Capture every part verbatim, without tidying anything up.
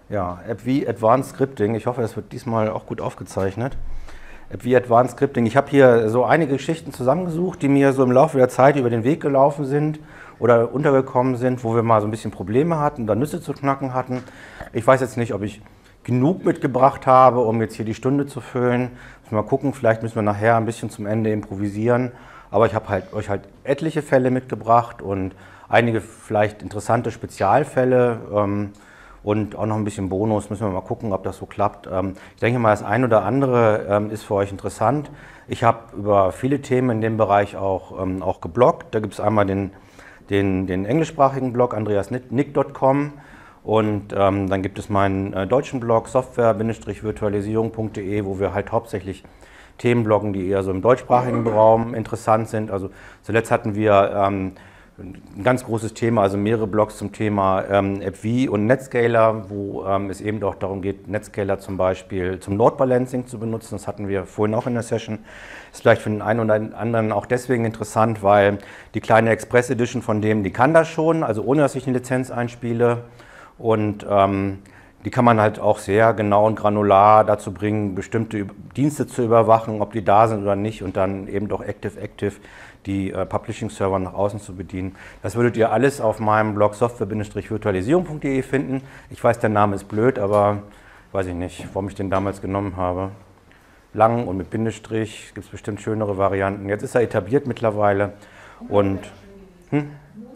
Ja, App wie Advanced Scripting. Ich hoffe, es wird diesmal auch gut aufgezeichnet. App wie Advanced Scripting. Ich habe hier so einige Geschichten zusammengesucht, die mir so im Laufe der Zeit über den Weg gelaufen sind oder untergekommen sind, wo wir mal so ein bisschen Probleme hatten, da Nüsse zu knacken hatten. Ich weiß jetzt nicht, ob ich genug mitgebracht habe, um jetzt hier die Stunde zu füllen. Müssen wir mal gucken, vielleicht müssen wir nachher ein bisschen zum Ende improvisieren. Aber ich habe halt, euch halt etliche Fälle mitgebracht und einige vielleicht interessante Spezialfälle. Ähm, Und auch noch ein bisschen Bonus, müssen wir mal gucken, ob das so klappt. Ich denke mal, das ein oder andere ist für euch interessant. Ich habe über viele Themen in dem Bereich auch, auch gebloggt. Da gibt es einmal den, den, den englischsprachigen Blog andreas nick punkt com und ähm, dann gibt es meinen äh, deutschen Blog software virtualisierung punkt de, wo wir halt hauptsächlich Themen bloggen, die eher so im deutschsprachigen Raum interessant sind. Also zuletzt hatten wir ähm, ein ganz großes Thema, also mehrere Blogs zum Thema ähm, App wie und Netscaler, wo ähm, es eben auch darum geht, Netscaler zum Beispiel zum Load Balancing zu benutzen. Das hatten wir vorhin auch in der Session. Ist vielleicht für den einen oder anderen auch deswegen interessant, weil die kleine Express Edition von dem, die kann das schon, also ohne dass ich eine Lizenz einspiele. Und ähm, die kann man halt auch sehr genau und granular dazu bringen, bestimmte Dienste zu überwachen, ob die da sind oder nicht, und dann eben doch Active-Active die äh, Publishing-Server nach außen zu bedienen. Das würdet ihr alles auf meinem Blog software virtualisierung punkt de finden. Ich weiß, der Name ist blöd, aber weiß ich nicht, warum ich den damals genommen habe. Lang und mit Bindestrich, gibt es bestimmt schönere Varianten. Jetzt ist er etabliert mittlerweile. Und hm?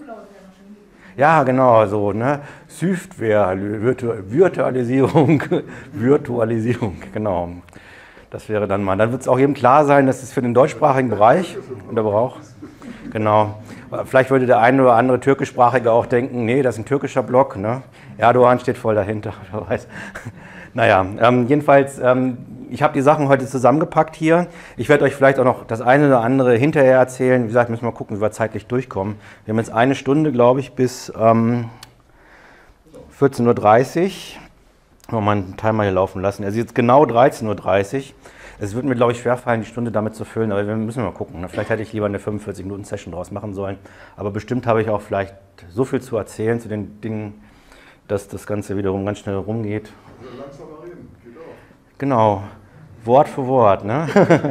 Ja, genau, so, ne? Software, Virtualisierung, Virtualisierung, genau. Das wäre dann mal. Dann wird es auch jedem klar sein, dass es für den deutschsprachigen Bereich unter Brauch. Genau. Vielleicht würde der eine oder andere Türkischsprachige auch denken, nee, das ist ein türkischer Blog, ne? Erdogan steht voll dahinter, wer weiß. Naja, ähm, jedenfalls, ähm, ich habe die Sachen heute zusammengepackt hier. Ich werde euch vielleicht auch noch das eine oder andere hinterher erzählen. Wie gesagt, müssen wir mal gucken, wie wir zeitlich durchkommen. Wir haben jetzt eine Stunde, glaube ich, bis ähm, vierzehn Uhr dreißig. Mal meinen Timer hier laufen lassen. Also jetzt genau dreizehn Uhr dreißig. Es wird mir, glaube ich, schwerfallen, die Stunde damit zu füllen, aber wir müssen mal gucken. Vielleicht hätte ich lieber eine fünfundvierzig Minuten Session draus machen sollen. Aber bestimmt habe ich auch vielleicht so viel zu erzählen zu den Dingen, dass das Ganze wiederum ganz schnell rumgeht. Langsamer reden, geht auch. Genau, Wort für Wort. Ne?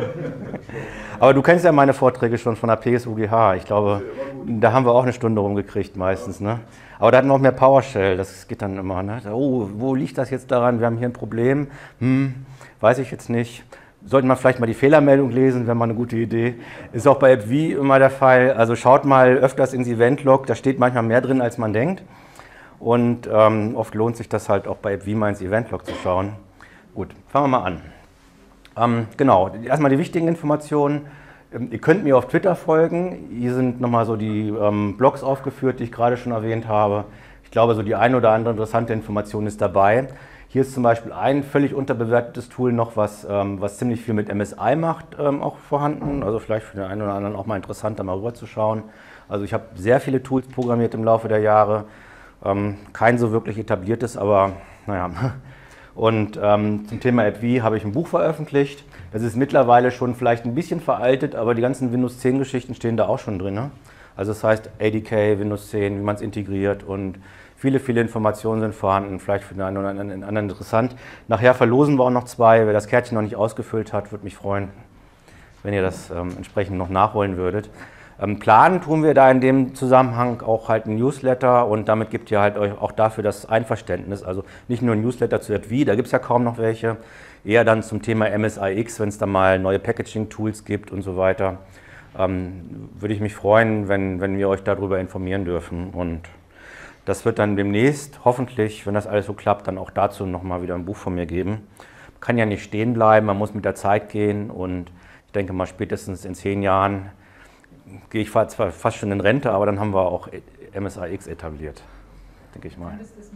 Aber du kennst ja meine Vorträge schon von der P S U G H. Ich glaube, da haben wir auch eine Stunde rumgekriegt meistens. Ne? Aber da hatten wir auch mehr PowerShell, das geht dann immer. Ne? Oh, wo liegt das jetzt daran? Wir haben hier ein Problem. Hm, weiß ich jetzt nicht. Sollte man vielleicht mal die Fehlermeldung lesen, wäre mal eine gute Idee. Ist auch bei App wie immer der Fall. Also schaut mal öfters ins Event-Log, da steht manchmal mehr drin, als man denkt. Und ähm, oft lohnt sich das halt auch bei App wie mal ins Event-Log zu schauen. Gut, fangen wir mal an. Ähm, genau, erstmal die wichtigen Informationen. Ähm, ihr könnt mir auf Twitter folgen. Hier sind nochmal so die ähm, Blogs aufgeführt, die ich gerade schon erwähnt habe. Ich glaube, so die eine oder andere interessante Information ist dabei. Hier ist zum Beispiel ein völlig unterbewertetes Tool noch, was, ähm, was ziemlich viel mit M S I macht, ähm, auch vorhanden. Also vielleicht für den einen oder anderen auch mal interessant, da mal rüber zu schauen. Also ich habe sehr viele Tools programmiert im Laufe der Jahre. Ähm, kein so wirklich etabliertes, aber naja. Und ähm, zum Thema App wie habe ich ein Buch veröffentlicht. Das ist mittlerweile schon vielleicht ein bisschen veraltet, aber die ganzen Windows zehn Geschichten stehen da auch schon drin. Ne? Also das heißt A D K, Windows zehn, wie man es integriert, und viele, viele Informationen sind vorhanden, vielleicht für den einen oder anderen interessant. Nachher verlosen wir auch noch zwei. Wer das Kärtchen noch nicht ausgefüllt hat, würde mich freuen, wenn ihr das ähm, entsprechend noch nachholen würdet. Ähm, planen tun wir da in dem Zusammenhang auch halt ein Newsletter, und damit gibt ihr halt euch auch dafür das Einverständnis. Also nicht nur ein Newsletter zu App wie, da gibt es ja kaum noch welche, eher dann zum Thema M S I X, wenn es da mal neue Packaging-Tools gibt und so weiter. Ähm, würde ich mich freuen, wenn, wenn wir euch darüber informieren dürfen, und das wird dann demnächst, hoffentlich, wenn das alles so klappt, dann auch dazu nochmal wieder ein Buch von mir geben. Man kann ja nicht stehen bleiben, man muss mit der Zeit gehen, und ich denke mal, spätestens in zehn Jahren gehe ich zwar fast schon in Rente, aber dann haben wir auch M S I X etabliert, denke ich mal.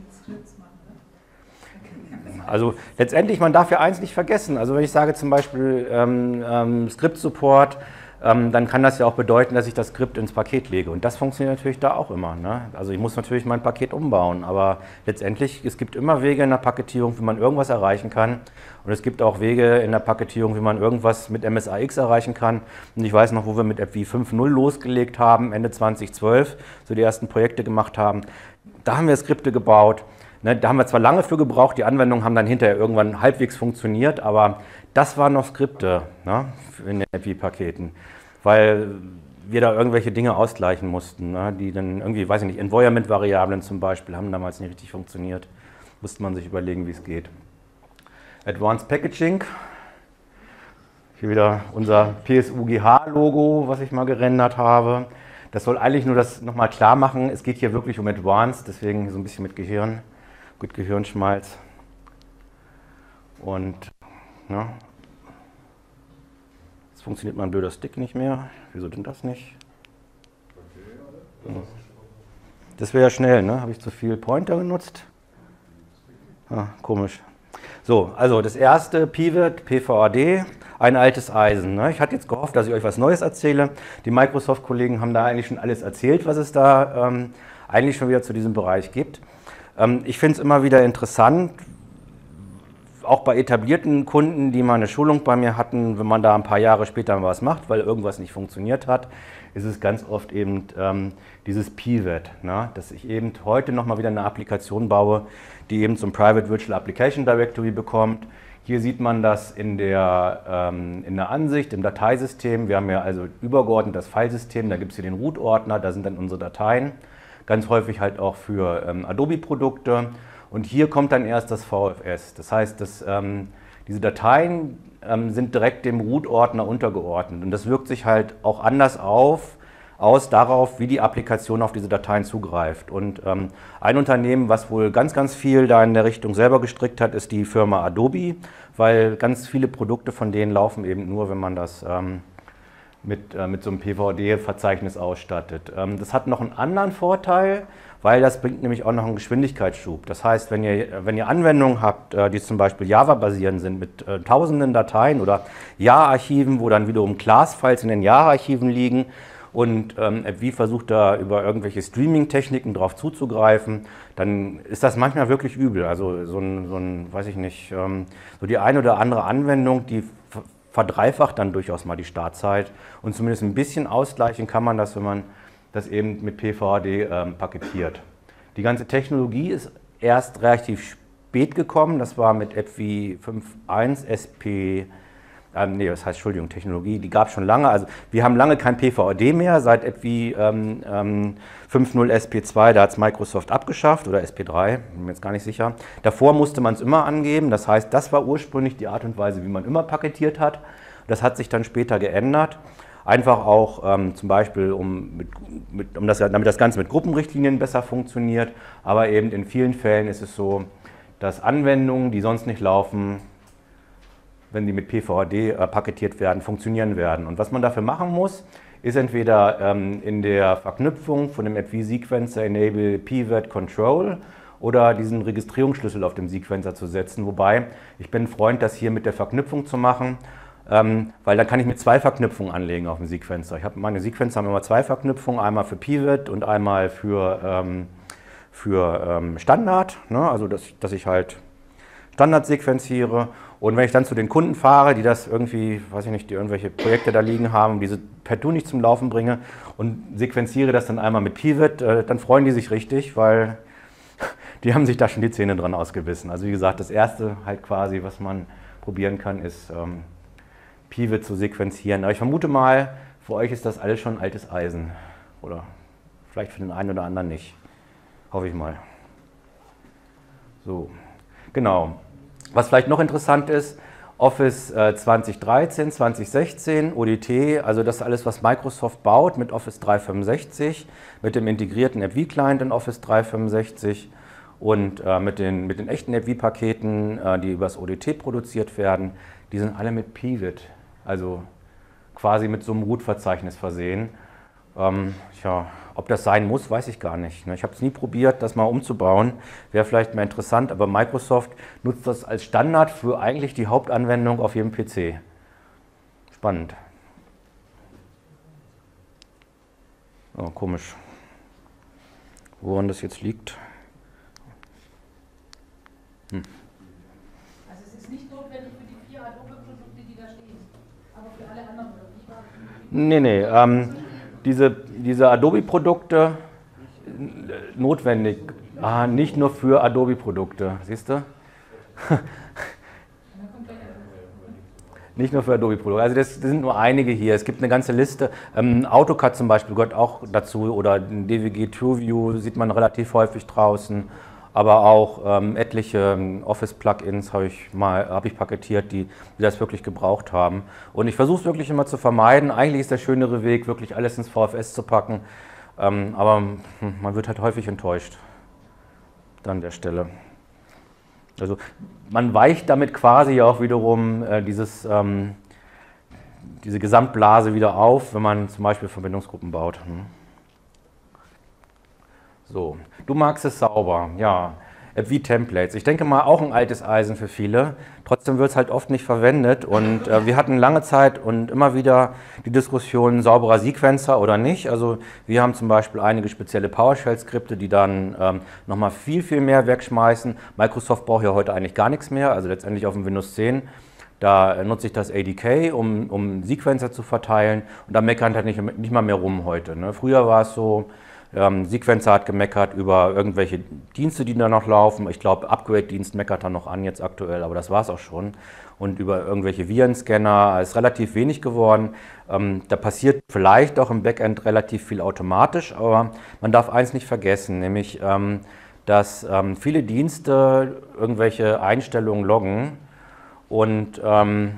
Also letztendlich, man darf ja eins nicht vergessen. Also wenn ich sage zum Beispiel ähm, ähm, Script-Support, ähm, dann kann das ja auch bedeuten, dass ich das Skript ins Paket lege. Und das funktioniert natürlich da auch immer. Ne? Also ich muss natürlich mein Paket umbauen, aber letztendlich, es gibt immer Wege in der Paketierung, wie man irgendwas erreichen kann. Und es gibt auch Wege in der Paketierung, wie man irgendwas mit M S I X erreichen kann. Und ich weiß noch, wo wir mit App wie fünf Punkt null losgelegt haben, Ende zwanzig zwölf, so die ersten Projekte gemacht haben. Da haben wir Skripte gebaut. Ne, da haben wir zwar lange für gebraucht, die Anwendungen haben dann hinterher irgendwann halbwegs funktioniert, aber das waren noch Skripte, ne, in den F I-Paketen, weil wir da irgendwelche Dinge ausgleichen mussten, ne, die dann irgendwie, weiß ich nicht, Environment-Variablen zum Beispiel haben damals nicht richtig funktioniert. Musste man sich überlegen, wie es geht. Advanced Packaging. Hier wieder unser P S U G H-Logo, was ich mal gerendert habe. Das soll eigentlich nur das nochmal klar machen. Es geht hier wirklich um Advanced, deswegen so ein bisschen mit Gehirn, gut Gehirnschmalz. Und ja, jetzt funktioniert mein blöder Stick nicht mehr. Wieso denn das nicht? Das wäre ja schnell, ne? Habe ich zu viel Pointer genutzt? Ah, komisch. So, also das erste, Pivot, P V A D, ein altes Eisen. Ne? Ich hatte jetzt gehofft, dass ich euch was Neues erzähle. Die Microsoft-Kollegen haben da eigentlich schon alles erzählt, was es da ähm, eigentlich schon wieder zu diesem Bereich gibt. Ähm, ich finde es immer wieder interessant, auch bei etablierten Kunden, die mal eine Schulung bei mir hatten, wenn man da ein paar Jahre später mal was macht, weil irgendwas nicht funktioniert hat, ist es ganz oft eben ähm, dieses Pivot, ne? Dass ich eben heute nochmal wieder eine Applikation baue, die eben zum Private Virtual Application Directory bekommt. Hier sieht man das in der, ähm, in der Ansicht, im Dateisystem. Wir haben ja also übergeordnet das Filesystem, da gibt es hier den Root-Ordner, da sind dann unsere Dateien, ganz häufig halt auch für ähm, Adobe-Produkte. Und hier kommt dann erst das V F S. Das heißt, dass, ähm, diese Dateien ähm, sind direkt dem Root-Ordner untergeordnet. Und das wirkt sich halt auch anders auf, aus darauf, wie die Applikation auf diese Dateien zugreift. Und ähm, ein Unternehmen, was wohl ganz, ganz viel da in der Richtung selber gestrickt hat, ist die Firma Adobe, weil ganz viele Produkte von denen laufen eben nur, wenn man das ähm, mit, äh, mit so einem P V D-Verzeichnis ausstattet. Ähm, das hat noch einen anderen Vorteil, weil das bringt nämlich auch noch einen Geschwindigkeitsschub. Das heißt, wenn ihr, wenn ihr Anwendungen habt, äh, die zum Beispiel Java-basierend sind mit äh, tausenden Dateien oder Jar-Archiven, wo dann wiederum Class-Files in den Jar-Archiven liegen, und ähm, F V versucht da über irgendwelche Streaming-Techniken drauf zuzugreifen, dann ist das manchmal wirklich übel. Also so ein, so ein weiß ich nicht, ähm, so die eine oder andere Anwendung, die verdreifacht dann durchaus mal die Startzeit. Und zumindest ein bisschen ausgleichen kann man das, wenn man das eben mit P V A D ähm, paketiert. Die ganze Technologie ist erst relativ spät gekommen. Das war mit F V fünf Punkt eins S P. Ähm, nee, das heißt, Entschuldigung, Technologie, die gab es schon lange. Also wir haben lange kein P V A D mehr, seit F V ähm, ähm, fünf Punkt null S P zwei, da hat es Microsoft abgeschafft, oder S P drei, bin mir jetzt gar nicht sicher. Davor musste man es immer angeben, das heißt, das war ursprünglich die Art und Weise, wie man immer paketiert hat. Das hat sich dann später geändert, einfach auch ähm, zum Beispiel, um, mit, mit, um das, damit das Ganze mit Gruppenrichtlinien besser funktioniert, aber eben in vielen Fällen ist es so, dass Anwendungen, die sonst nicht laufen, wenn die mit P V A D äh, paketiert werden, funktionieren werden. Und was man dafür machen muss, ist entweder ähm, in der Verknüpfung von dem F V-Sequencer Enable Pivot Control oder diesen Registrierungsschlüssel auf dem Sequencer zu setzen. Wobei, ich bin ein Freund, das hier mit der Verknüpfung zu machen, ähm, weil dann kann ich mit zwei Verknüpfungen anlegen auf dem Sequencer. Ich habe meine Sequencer haben immer zwei Verknüpfungen, einmal für Pivot und einmal für, ähm, für ähm, Standard, ne? Also dass, dass ich halt Standard sequenziere. Und wenn ich dann zu den Kunden fahre, die das irgendwie, weiß ich nicht, die irgendwelche Projekte da liegen haben, diese partout nicht zum Laufen bringe und sequenziere das dann einmal mit Pivot, äh, dann freuen die sich richtig, weil die haben sich da schon die Zähne dran ausgebissen. Also wie gesagt, das erste halt quasi, was man probieren kann, ist ähm, Pivot zu sequenzieren. Aber ich vermute mal, für euch ist das alles schon altes Eisen. Oder vielleicht für den einen oder anderen nicht. Hoffe ich mal. So, genau. Was vielleicht noch interessant ist, Office äh, zwanzig dreizehn, zwanzig sechzehn, O D T, also das ist alles, was Microsoft baut mit Office dreihundertfünfundsechzig, mit dem integrierten F V-Client in Office dreihundertfünfundsechzig und äh, mit, den, mit den echten F V-Paketen, äh, die über das O D T produziert werden, die sind alle mit Pivot, also quasi mit so einem Root-Verzeichnis versehen. Ähm, ja, ob das sein muss, weiß ich gar nicht. Ich habe es nie probiert, das mal umzubauen. Wäre vielleicht mal interessant, aber Microsoft nutzt das als Standard für eigentlich die Hauptanwendung auf jedem P C. Spannend. Oh, komisch. Woran das jetzt liegt? Hm. Also es ist nicht notwendig für die vier Adobe-Produkte, die da stehen, aber für alle anderen, oder wie? Nee, nee. Ähm, Diese, diese Adobe-Produkte, notwendig. Ah, nicht nur für Adobe-Produkte, siehst du? Nicht nur für Adobe-Produkte. Also das, das sind nur einige hier. Es gibt eine ganze Liste. Ähm, AutoCAD zum Beispiel gehört auch dazu oder D W G TrueView sieht man relativ häufig draußen. Aber auch ähm, etliche Office-Plugins habe ich mal habe ich paketiert, die, die das wirklich gebraucht haben. Und ich versuche es wirklich immer zu vermeiden. Eigentlich ist der schönere Weg, wirklich alles ins V F S zu packen. Ähm, aber hm, man wird halt häufig enttäuscht an der Stelle. Also man weicht damit quasi auch wiederum äh, dieses, ähm, diese Gesamtblase wieder auf, wenn man zum Beispiel Verbindungsgruppen baut. Hm. So, du magst es sauber, ja. Wie Templates. Ich denke mal auch ein altes Eisen für viele. Trotzdem wird es halt oft nicht verwendet und äh, wir hatten lange Zeit und immer wieder die Diskussion sauberer Sequencer oder nicht. Also wir haben zum Beispiel einige spezielle PowerShell-Skripte, die dann ähm, nochmal viel, viel mehr wegschmeißen. Microsoft braucht ja heute eigentlich gar nichts mehr, also letztendlich auf dem Windows zehn. Da nutze ich das A D K, um, um Sequencer zu verteilen und da meckern halt nicht, nicht mal mehr rum heute. Ne? Früher war es so, Ähm, Sequencer hat gemeckert über irgendwelche Dienste, die da noch laufen. Ich glaube, Upgrade-Dienst meckert da noch an jetzt aktuell, aber das war es auch schon. Und über irgendwelche Virenscanner ist relativ wenig geworden. Ähm, da passiert vielleicht auch im Backend relativ viel automatisch, aber man darf eins nicht vergessen, nämlich, ähm, dass ähm, viele Dienste irgendwelche Einstellungen loggen und ähm,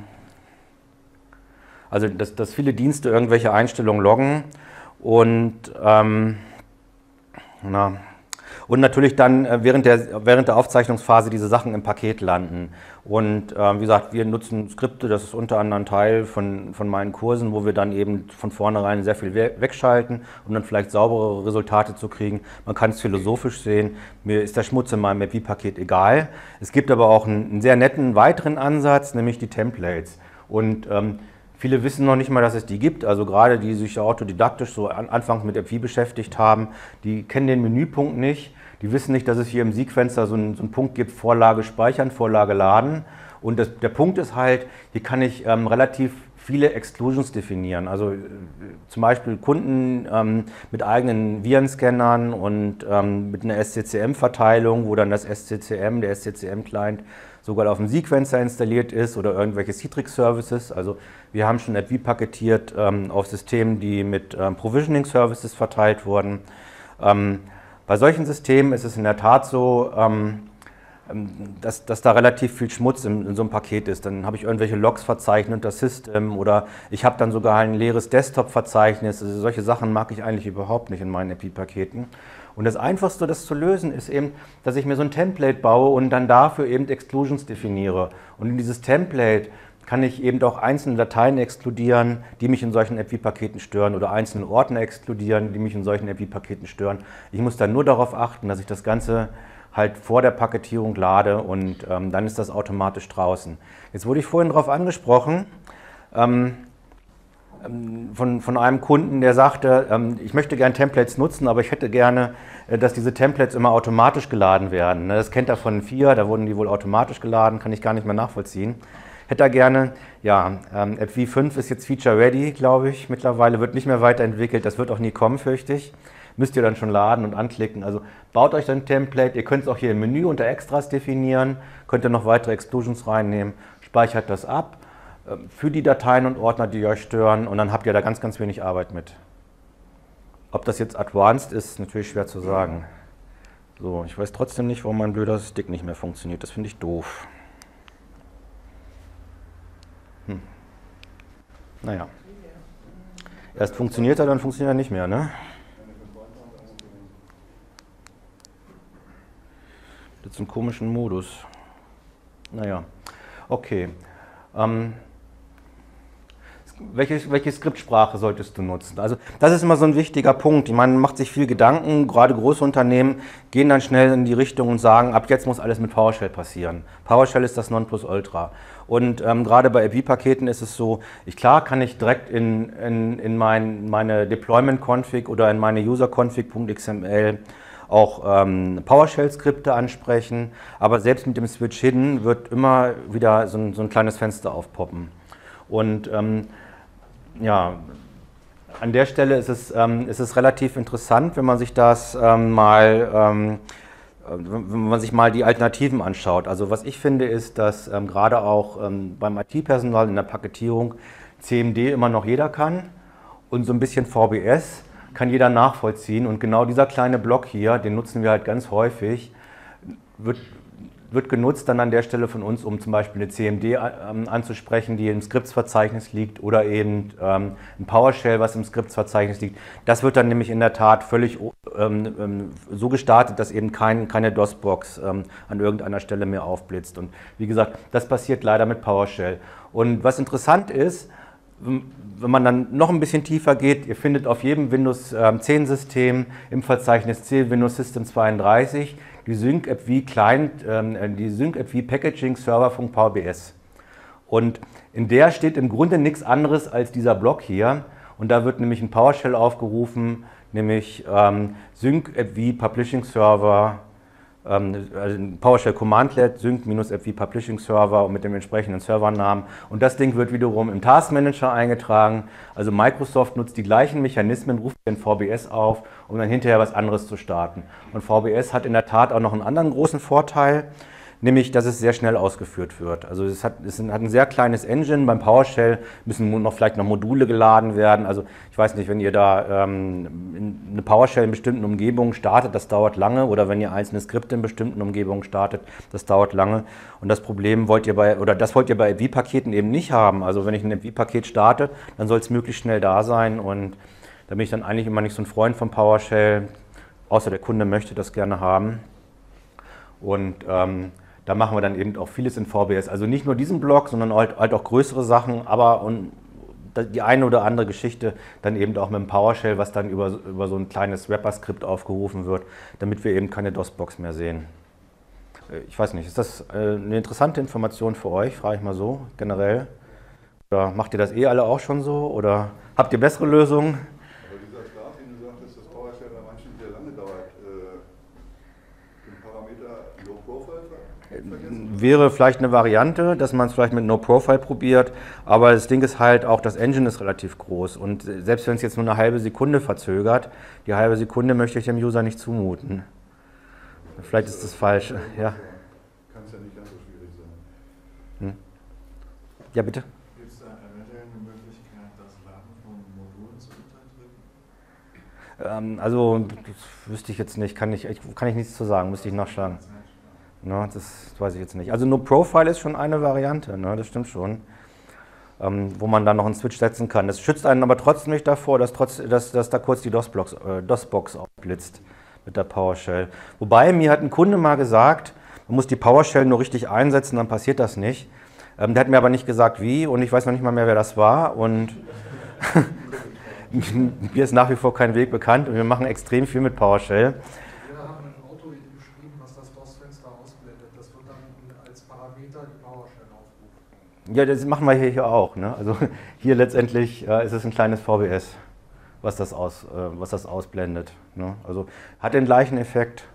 also dass, dass viele Dienste irgendwelche Einstellungen loggen und ähm, Na. Und natürlich dann während der, während der Aufzeichnungsphase diese Sachen im Paket landen. Und äh, wie gesagt, wir nutzen Skripte, das ist unter anderem Teil von, von meinen Kursen, wo wir dann eben von vornherein sehr viel we wegschalten, um dann vielleicht saubere Resultate zu kriegen. Man kann es philosophisch sehen, mir ist der Schmutz in meinem M P-Paket egal. Es gibt aber auch einen, einen sehr netten weiteren Ansatz, nämlich die Templates. Und ähm, viele wissen noch nicht mal, dass es die gibt, also gerade die sich autodidaktisch so an, anfangs mit M P beschäftigt haben, die kennen den Menüpunkt nicht, die wissen nicht, dass es hier im Sequencer so einen, so einen Punkt gibt, Vorlage speichern, Vorlage laden und das, der Punkt ist halt, hier kann ich ähm, relativ viele Exclusions definieren, also äh, zum Beispiel Kunden ähm, mit eigenen Virenscannern und ähm, mit einer S C C M-Verteilung, wo dann das S C C M, der S C C M-Client sogar auf dem Sequencer installiert ist oder irgendwelche Citrix-Services. Also wir haben schon etwa paketiert ähm, auf Systemen, die mit ähm, Provisioning-Services verteilt wurden. Ähm, bei solchen Systemen ist es in der Tat so, ähm, dass, dass da relativ viel Schmutz in, in so einem Paket ist. Dann habe ich irgendwelche Logs verzeichnet unter System oder ich habe dann sogar ein leeres Desktop-Verzeichnis. Also solche Sachen mag ich eigentlich überhaupt nicht in meinen M P-Paketen. Und das Einfachste, das zu lösen, ist eben, dass ich mir so ein Template baue und dann dafür eben Exclusions definiere. Und in dieses Template kann ich eben auch einzelne Dateien exkludieren, die mich in solchen M P-Paketen stören oder einzelne Ordner exkludieren, die mich in solchen M P-Paketen stören. Ich muss dann nur darauf achten, dass ich das Ganze halt vor der Paketierung lade und ähm, dann ist das automatisch draußen. Jetzt wurde ich vorhin darauf angesprochen, ähm, Von, von einem Kunden, der sagte, ähm, ich möchte gerne Templates nutzen, aber ich hätte gerne, äh, dass diese Templates immer automatisch geladen werden. Das kennt er von vier, da wurden die wohl automatisch geladen, kann ich gar nicht mehr nachvollziehen. Hätte er gerne, ja, ähm, App V fünf ist jetzt Feature Ready, glaube ich, mittlerweile wird nicht mehr weiterentwickelt, das wird auch nie kommen, fürchte ich. Müsst ihr dann schon laden und anklicken. Also baut euch ein Template, ihr könnt es auch hier im Menü unter Extras definieren, könnt ihr noch weitere Exclusions reinnehmen, speichert das ab für die Dateien und Ordner, die euch stören und dann habt ihr da ganz, ganz wenig Arbeit mit. Ob das jetzt advanced ist, ist natürlich schwer zu sagen. So, ich weiß trotzdem nicht, warum mein blöder Stick nicht mehr funktioniert. Das finde ich doof. Hm. Naja. Erst funktioniert er, dann funktioniert er nicht mehr, ne? Jetzt einen komischen Modus. Naja, okay. Ähm, Welche, welche Skriptsprache solltest du nutzen? Also das ist immer so ein wichtiger Punkt. Ich meine, man macht sich viel Gedanken, gerade große Unternehmen gehen dann schnell in die Richtung und sagen, ab jetzt muss alles mit PowerShell passieren. PowerShell ist das Nonplusultra. Und ähm, gerade bei A P I-Paketen ist es so, ich, klar kann ich direkt in, in, in mein, meine Deployment-Config oder in meine User-Config.xml auch ähm, PowerShell-Skripte ansprechen, aber selbst mit dem Switch Hidden wird immer wieder so ein, so ein kleines Fenster aufpoppen. Und ähm, ja, an der Stelle ist es, ähm, ist es relativ interessant, wenn man sich das ähm, mal, ähm, wenn man sich mal die Alternativen anschaut. Also was ich finde ist, dass ähm, gerade auch ähm, beim I T-Personal in der Paketierung C M D immer noch jeder kann und so ein bisschen V B S kann jeder nachvollziehen. Und genau dieser kleine Block hier, den nutzen wir halt ganz häufig, wird wird genutzt dann an der Stelle von uns, um zum Beispiel eine C M D ähm, anzusprechen, die im Skriptsverzeichnis liegt, oder eben ähm, ein PowerShell, was im Skriptsverzeichnis liegt. Das wird dann nämlich in der Tat völlig ähm, ähm, so gestartet, dass eben kein, keine DOS-Box ähm, an irgendeiner Stelle mehr aufblitzt. Und wie gesagt, das passiert leider mit PowerShell. Und was interessant ist, wenn man dann noch ein bisschen tiefer geht, ihr findet auf jedem Windows zehn System im Verzeichnis C Windows System zweiunddreißig die SyncApp V Client, ähm, die SyncApp V Packaging Server von V B S. Und in der steht im Grunde nichts anderes als dieser Block hier. Und da wird nämlich ein PowerShell aufgerufen, nämlich ähm, SyncApp V Publishing Server, ähm, also PowerShell Commandlet, sync-app V Publishing Server und mit dem entsprechenden Servernamen. Und das Ding wird wiederum im Task Manager eingetragen. Also Microsoft nutzt die gleichen Mechanismen, ruft den V B S auf, um dann hinterher was anderes zu starten. Und V B S hat in der Tat auch noch einen anderen großen Vorteil, nämlich, dass es sehr schnell ausgeführt wird. Also es hat, es hat ein sehr kleines Engine. Beim PowerShell müssen noch vielleicht noch Module geladen werden. Also ich weiß nicht, wenn ihr da ähm, eine PowerShell in bestimmten Umgebungen startet, das dauert lange. Oder wenn ihr einzelne Skripte in bestimmten Umgebungen startet, das dauert lange. Und das Problem wollt ihr bei, oder das wollt ihr bei I P V-Paketen eben nicht haben. Also wenn ich ein I P V-Paket starte, dann soll es möglichst schnell da sein. Und da bin ich dann eigentlich immer nicht so ein Freund von PowerShell, außer der Kunde möchte das gerne haben. Und ähm, da machen wir dann eben auch vieles in V B S. Also nicht nur diesen Block, sondern halt, halt auch größere Sachen, aber und die eine oder andere Geschichte dann eben auch mit dem PowerShell, was dann über, über so ein kleines Wrapper-Skript aufgerufen wird, damit wir eben keine DOS-Box mehr sehen. Ich weiß nicht, ist das eine interessante Information für euch, frage ich mal so, generell? Oder macht ihr das eh alle auch schon so? Oder habt ihr bessere Lösungen? Aber dieser Start, den du sagtest, dass PowerShell bei manchen sehr lange dauert, äh, den Parameter Low Profile vergessen? Wäre vielleicht eine Variante, dass man es vielleicht mit No Profile probiert, aber das Ding ist halt auch, das Engine ist relativ groß und selbst wenn es jetzt nur eine halbe Sekunde verzögert, die halbe Sekunde möchte ich dem User nicht zumuten. Vielleicht ist das falsch, ja. Kann es ja nicht ganz so schwierig sein. Hm. Ja, bitte? Gibt es da eventuell eine Möglichkeit, das Laden von Modulen zu unterdrücken? Ähm, also, das wüsste ich jetzt nicht, kann ich, kann ich nichts zu sagen, müsste ich nachschlagen. No, das weiß ich jetzt nicht. Also No Profile ist schon eine Variante, ne, das stimmt schon, ähm, wo man dann noch einen Switch setzen kann. Das schützt einen aber trotzdem nicht davor, dass, trotz, dass, dass da kurz die DOS-Box äh, DOS-Box aufblitzt mit der PowerShell. Wobei, mir hat ein Kunde mal gesagt, man muss die PowerShell nur richtig einsetzen, dann passiert das nicht. Ähm, der hat mir aber nicht gesagt, wie, und ich weiß noch nicht mal mehr, wer das war. Und mir ist nach wie vor kein Weg bekannt und wir machen extrem viel mit PowerShell. Wir haben ein Auto geschrieben, was das DOS-Fenster ausblendet. Das wird dann als Parameter die PowerShell aufrufen. Ja, das machen wir hier, hier auch. Ne? Also hier letztendlich äh, ist es ein kleines V B S, was das, aus, äh, was das ausblendet. Ne? Also hat den gleichen Effekt.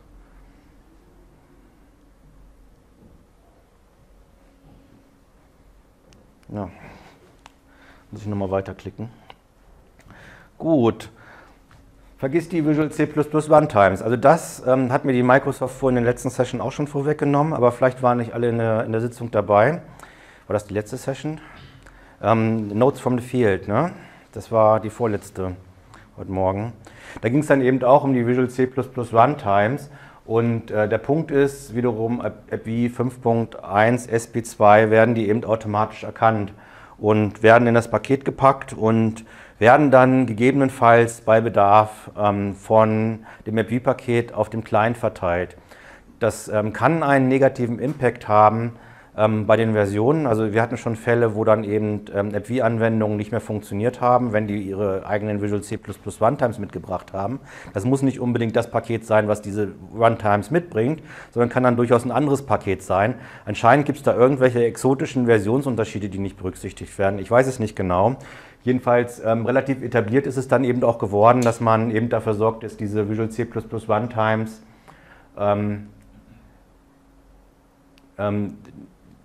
Ja. Muss ich nochmal weiterklicken. Gut. Vergiss die Visual C plus plus Runtimes. Also das ähm, hat mir die Microsoft vorhin in der letzten Session auch schon vorweggenommen, aber vielleicht waren nicht alle in der, in der Sitzung dabei. War das die letzte Session? Ähm, Notes from the Field, ne? Das war die vorletzte heute Morgen. Da ging es dann eben auch um die Visual C plus plus Runtimes. Und äh, der Punkt ist wiederum, ab V fünf Punkt eins S P zwei werden die eben automatisch erkannt und werden in das Paket gepackt und werden dann gegebenenfalls bei Bedarf ähm, von dem App V-Paket auf dem Client verteilt. Das ähm, kann einen negativen Impact haben ähm, bei den Versionen. Also wir hatten schon Fälle, wo dann eben ähm, App V-Anwendungen nicht mehr funktioniert haben, wenn die ihre eigenen Visual C plus plus Runtimes mitgebracht haben. Das muss nicht unbedingt das Paket sein, was diese Runtimes mitbringt, sondern kann dann durchaus ein anderes Paket sein. Anscheinend gibt es da irgendwelche exotischen Versionsunterschiede, die nicht berücksichtigt werden. Ich weiß es nicht genau. Jedenfalls ähm, relativ etabliert ist es dann eben auch geworden, dass man eben dafür sorgt, dass diese Visual C plus plus Runtimes ähm, ähm,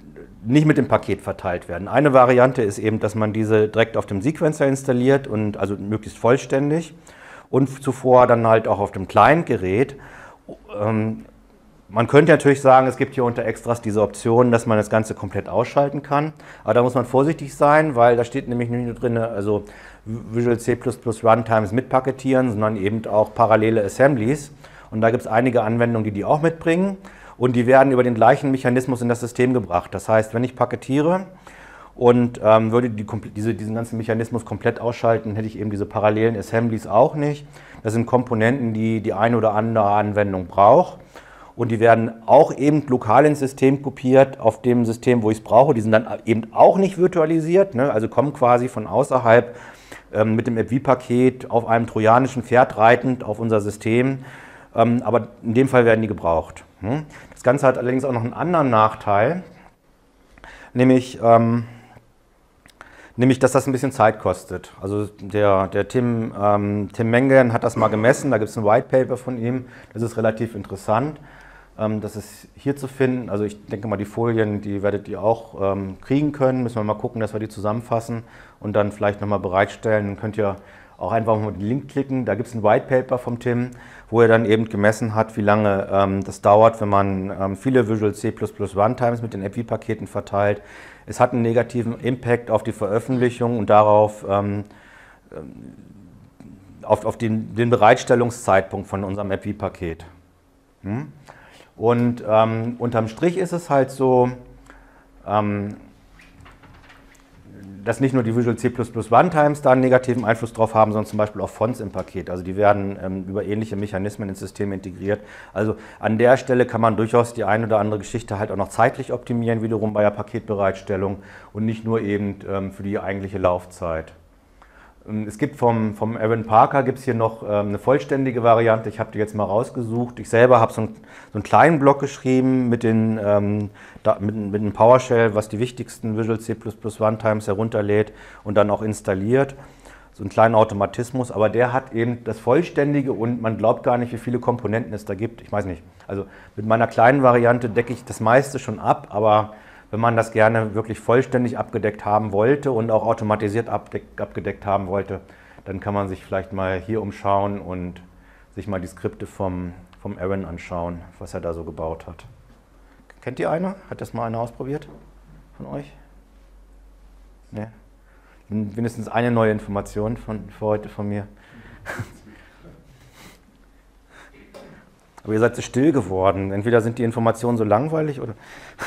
nicht mit dem Paket verteilt werden. Eine Variante ist eben, dass man diese direkt auf dem Sequencer installiert und also möglichst vollständig und zuvor dann halt auch auf dem Client-Gerät. Ähm, man könnte natürlich sagen, es gibt hier unter Extras diese Option, dass man das Ganze komplett ausschalten kann, aber da muss man vorsichtig sein, weil da steht nämlich nicht nur drin, also Visual C plus plus Runtimes mitpaketieren, sondern eben auch parallele Assemblies und da gibt es einige Anwendungen, die die auch mitbringen. Und die werden über den gleichen Mechanismus in das System gebracht. Das heißt, wenn ich paketiere und ähm, würde die, diese, diesen ganzen Mechanismus komplett ausschalten, hätte ich eben diese parallelen Assemblies auch nicht. Das sind Komponenten, die die eine oder andere Anwendung braucht. Und die werden auch eben lokal ins System kopiert, auf dem System, wo ich es brauche. Die sind dann eben auch nicht virtualisiert, ne? Also kommen quasi von außerhalb ähm, mit dem App V-Paket auf einem trojanischen Pferd reitend auf unser System. Ähm, aber in dem Fall werden die gebraucht. Das Ganze hat allerdings auch noch einen anderen Nachteil, nämlich, ähm, nämlich dass das ein bisschen Zeit kostet. Also der, der Tim, ähm, Tim Mengen hat das mal gemessen, da gibt es ein White Paper von ihm, das ist relativ interessant. Ähm, das ist hier zu finden, also ich denke mal die Folien, die werdet ihr auch ähm, kriegen können, müssen wir mal gucken, dass wir die zusammenfassen und dann vielleicht nochmal bereitstellen. Dann könnt ihr auch einfach mal den Link klicken, da gibt es ein White Paper vom Tim, wo er dann eben gemessen hat, wie lange ähm, das dauert, wenn man ähm, viele Visual C plus plus Runtimes mit den App V-Paketen verteilt. Es hat einen negativen Impact auf die Veröffentlichung und darauf, ähm, auf, auf den, den Bereitstellungszeitpunkt von unserem App V-Paket. Hm? Und ähm, unterm Strich ist es halt so, ähm, dass nicht nur die Visual C plus plus Runtimes da einen negativen Einfluss drauf haben, sondern zum Beispiel auch Fonts im Paket. Also die werden ähm, über ähnliche Mechanismen ins System integriert. Also an der Stelle kann man durchaus die eine oder andere Geschichte halt auch noch zeitlich optimieren, wiederum bei der Paketbereitstellung und nicht nur eben ähm, für die eigentliche Laufzeit. Es gibt vom, vom Evan Parker gibt es hier noch ähm, eine vollständige Variante, ich habe die jetzt mal rausgesucht. Ich selber habe so, ein, so einen kleinen Block geschrieben mit, den, ähm, da, mit, mit einem PowerShell, was die wichtigsten Visual C plus plus Runtimes herunterlädt und dann auch installiert. So einen kleinen Automatismus, aber der hat eben das Vollständige und man glaubt gar nicht, wie viele Komponenten es da gibt. Ich weiß nicht, also mit meiner kleinen Variante decke ich das meiste schon ab, aber wenn man das gerne wirklich vollständig abgedeckt haben wollte und auch automatisiert abgedeckt haben wollte, dann kann man sich vielleicht mal hier umschauen und sich mal die Skripte vom, vom Aaron anschauen, was er da so gebaut hat. Kennt ihr einer? Hat das mal einer ausprobiert von euch? Nee? Mindestens eine neue Information von, für heute von mir. Aber ihr seid so still geworden. Entweder sind die Informationen so langweilig oder...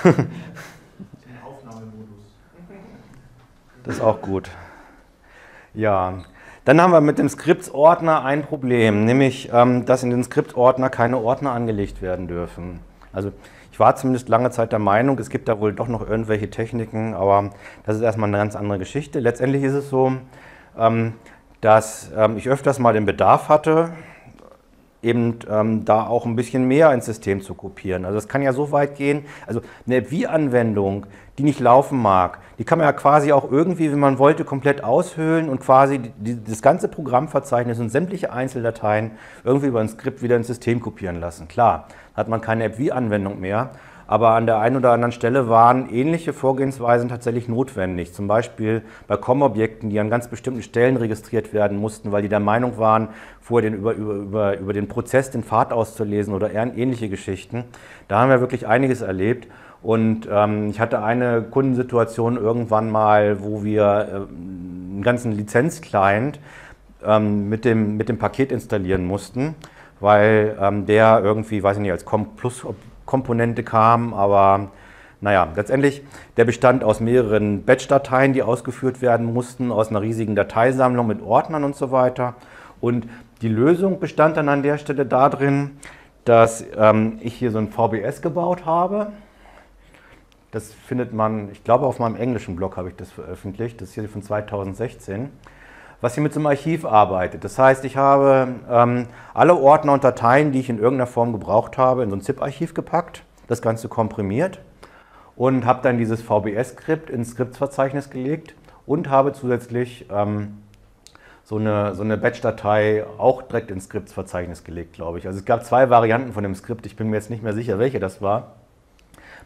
Das ist auch gut. Ja, dann haben wir mit dem Skriptsordner ein Problem, nämlich, ähm, dass in den Skriptordner keine Ordner angelegt werden dürfen. Also ich war zumindest lange Zeit der Meinung, es gibt da wohl doch noch irgendwelche Techniken, aber das ist erstmal eine ganz andere Geschichte. Letztendlich ist es so, ähm, dass ähm, ich öfters mal den Bedarf hatte, eben ähm, da auch ein bisschen mehr ins System zu kopieren. Also es kann ja so weit gehen, also eine App V-Anwendung, die nicht laufen mag, die kann man ja quasi auch irgendwie, wenn man wollte, komplett aushöhlen und quasi die, das ganze Programmverzeichnis und sämtliche Einzeldateien irgendwie über ein Skript wieder ins System kopieren lassen. Klar, hat man keine App V-Anwendung mehr, aber an der einen oder anderen Stelle waren ähnliche Vorgehensweisen tatsächlich notwendig. Zum Beispiel bei C O M-Objekten, die an ganz bestimmten Stellen registriert werden mussten, weil die der Meinung waren, vorher den, über, über, über den Prozess den Pfad auszulesen oder ähnliche Geschichten. Da haben wir wirklich einiges erlebt. Und ähm, ich hatte eine Kundensituation irgendwann mal, wo wir äh, einen ganzen Lizenz-Client ähm, mit, dem, mit dem Paket installieren mussten, weil ähm, der irgendwie, weiß ich nicht, als Com Plus Komponente kam, aber naja, letztendlich, der bestand aus mehreren Batch-Dateien, die ausgeführt werden mussten, aus einer riesigen Dateisammlung mit Ordnern und so weiter. Und die Lösung bestand dann an der Stelle darin, dass ähm, ich hier so ein V B S gebaut habe. Das findet man, ich glaube auf meinem englischen Blog habe ich das veröffentlicht, das ist hier von zweitausendsechzehn. Was hier mit so einem Archiv arbeitet. Das heißt, ich habe ähm, alle Ordner und Dateien, die ich in irgendeiner Form gebraucht habe, in so ein ZIP-Archiv gepackt, das Ganze komprimiert und habe dann dieses V B S-Skript ins Skriptverzeichnis gelegt und habe zusätzlich ähm, so eine, so eine Batch-Datei auch direkt ins Skriptverzeichnis gelegt, glaube ich. Also es gab zwei Varianten von dem Skript, ich bin mir jetzt nicht mehr sicher, welche das war.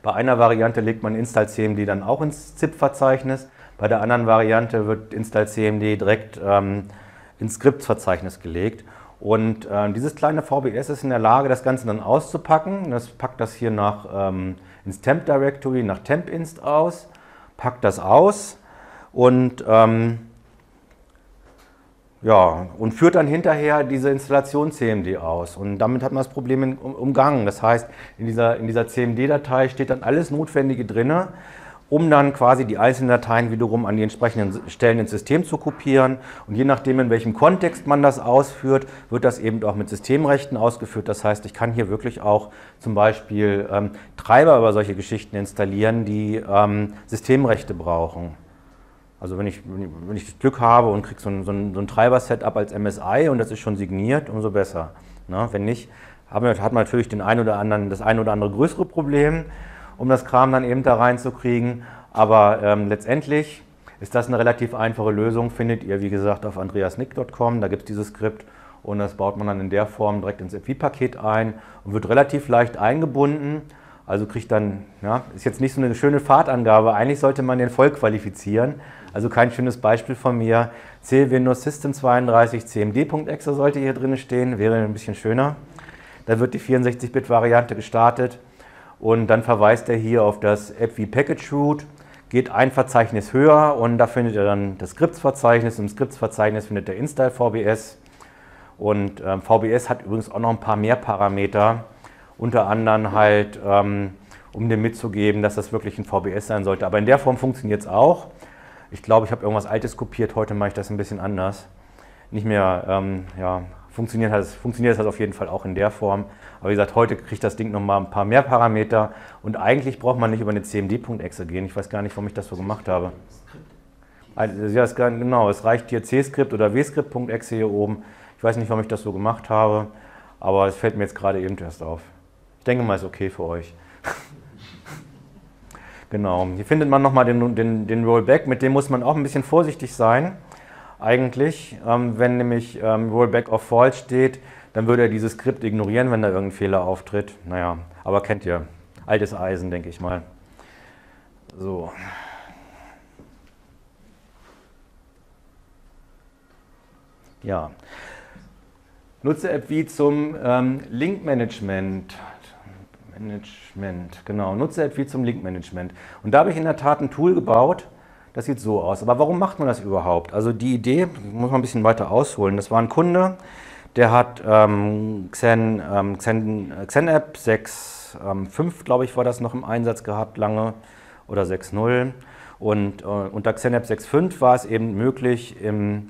Bei einer Variante legt man install-cmd dann auch ins zip-Verzeichnis, bei der anderen Variante wird install-cmd direkt ähm, ins Skriptverzeichnis gelegt. Und äh, dieses kleine V B S ist in der Lage, das Ganze dann auszupacken. Das packt das hier nach, ähm, ins Temp Directory, nach tempinst aus, packt das aus und, ähm, ja, und führt dann hinterher diese Installation cmd aus. Und damit hat man das Problem umgangen. Das heißt, in dieser, in dieser cmd-Datei steht dann alles Notwendige drin, um dann quasi die einzelnen Dateien wiederum an die entsprechenden Stellen ins System zu kopieren. Und je nachdem, in welchem Kontext man das ausführt, wird das eben auch mit Systemrechten ausgeführt. Das heißt, ich kann hier wirklich auch zum Beispiel ähm, Treiber über solche Geschichten installieren, die ähm, Systemrechte brauchen. Also wenn ich, wenn ich das Glück habe und kriege so ein, so ein, so ein Treiber-Setup als M S I und das ist schon signiert, umso besser. Ne? Wenn nicht, hat man natürlich den ein oder anderen, das ein oder andere größere Problem, um das Kram dann eben da reinzukriegen. Aber ähm, letztendlich ist das eine relativ einfache Lösung, findet ihr wie gesagt auf andreasnick punkt com, da gibt es dieses Skript und das baut man dann in der Form direkt ins F I-Paket ein und wird relativ leicht eingebunden. Also kriegt dann, ja, ist jetzt nicht so eine schöne Fahrtangabe, eigentlich sollte man den voll qualifizieren. Also kein schönes Beispiel von mir. C Windows System zweiunddreißig cmd.exe sollte hier drin stehen, wäre ein bisschen schöner. Da wird die vierundsechzig-Bit-Variante gestartet und dann verweist er hier auf das F I Package Root, geht ein Verzeichnis höher und da findet er dann das Skriptsverzeichnis. Im Skriptsverzeichnis findet er install V B S und ähm, V B S hat übrigens auch noch ein paar mehr Parameter, unter anderem halt, ähm, um dem mitzugeben, dass das wirklich ein V B S sein sollte. Aber in der Form funktioniert es auch. Ich glaube, ich habe irgendwas Altes kopiert, heute mache ich das ein bisschen anders. Nicht mehr, ähm, ja, funktioniert das, funktioniert das auf jeden Fall auch in der Form. Aber wie gesagt, heute kriegt das Ding nochmal ein paar mehr Parameter und eigentlich braucht man nicht über eine cmd.exe gehen. Ich weiß gar nicht, warum ich das so gemacht habe. Also, ja, es, genau, es reicht hier C-Skript oder W-Skript.exe hier oben. Ich weiß nicht, warum ich das so gemacht habe, aber es fällt mir jetzt gerade eben erst auf. Ich denke mal, ist okay für euch. Genau, hier findet man nochmal den, den, den Rollback, mit dem muss man auch ein bisschen vorsichtig sein, eigentlich. Ähm, wenn nämlich ähm, Rollback auf False steht, dann würde er dieses Skript ignorieren, wenn da irgendein Fehler auftritt. Naja, aber kennt ihr, altes Eisen, denke ich mal. So. Ja. Nutze F I zum ähm, Link-Management. Management, genau, nutze F I zum Link-Management. Und da habe ich in der Tat ein Tool gebaut, das sieht so aus. Aber warum macht man das überhaupt? Also die Idee, muss man ein bisschen weiter ausholen, das war ein Kunde, der hat ähm, Xen, ähm, Xen, XenApp sechs Punkt fünf, glaube ich, war das noch im Einsatz gehabt, lange, oder sechs Punkt null. Und äh, unter XenApp sechs Punkt fünf war es eben möglich, im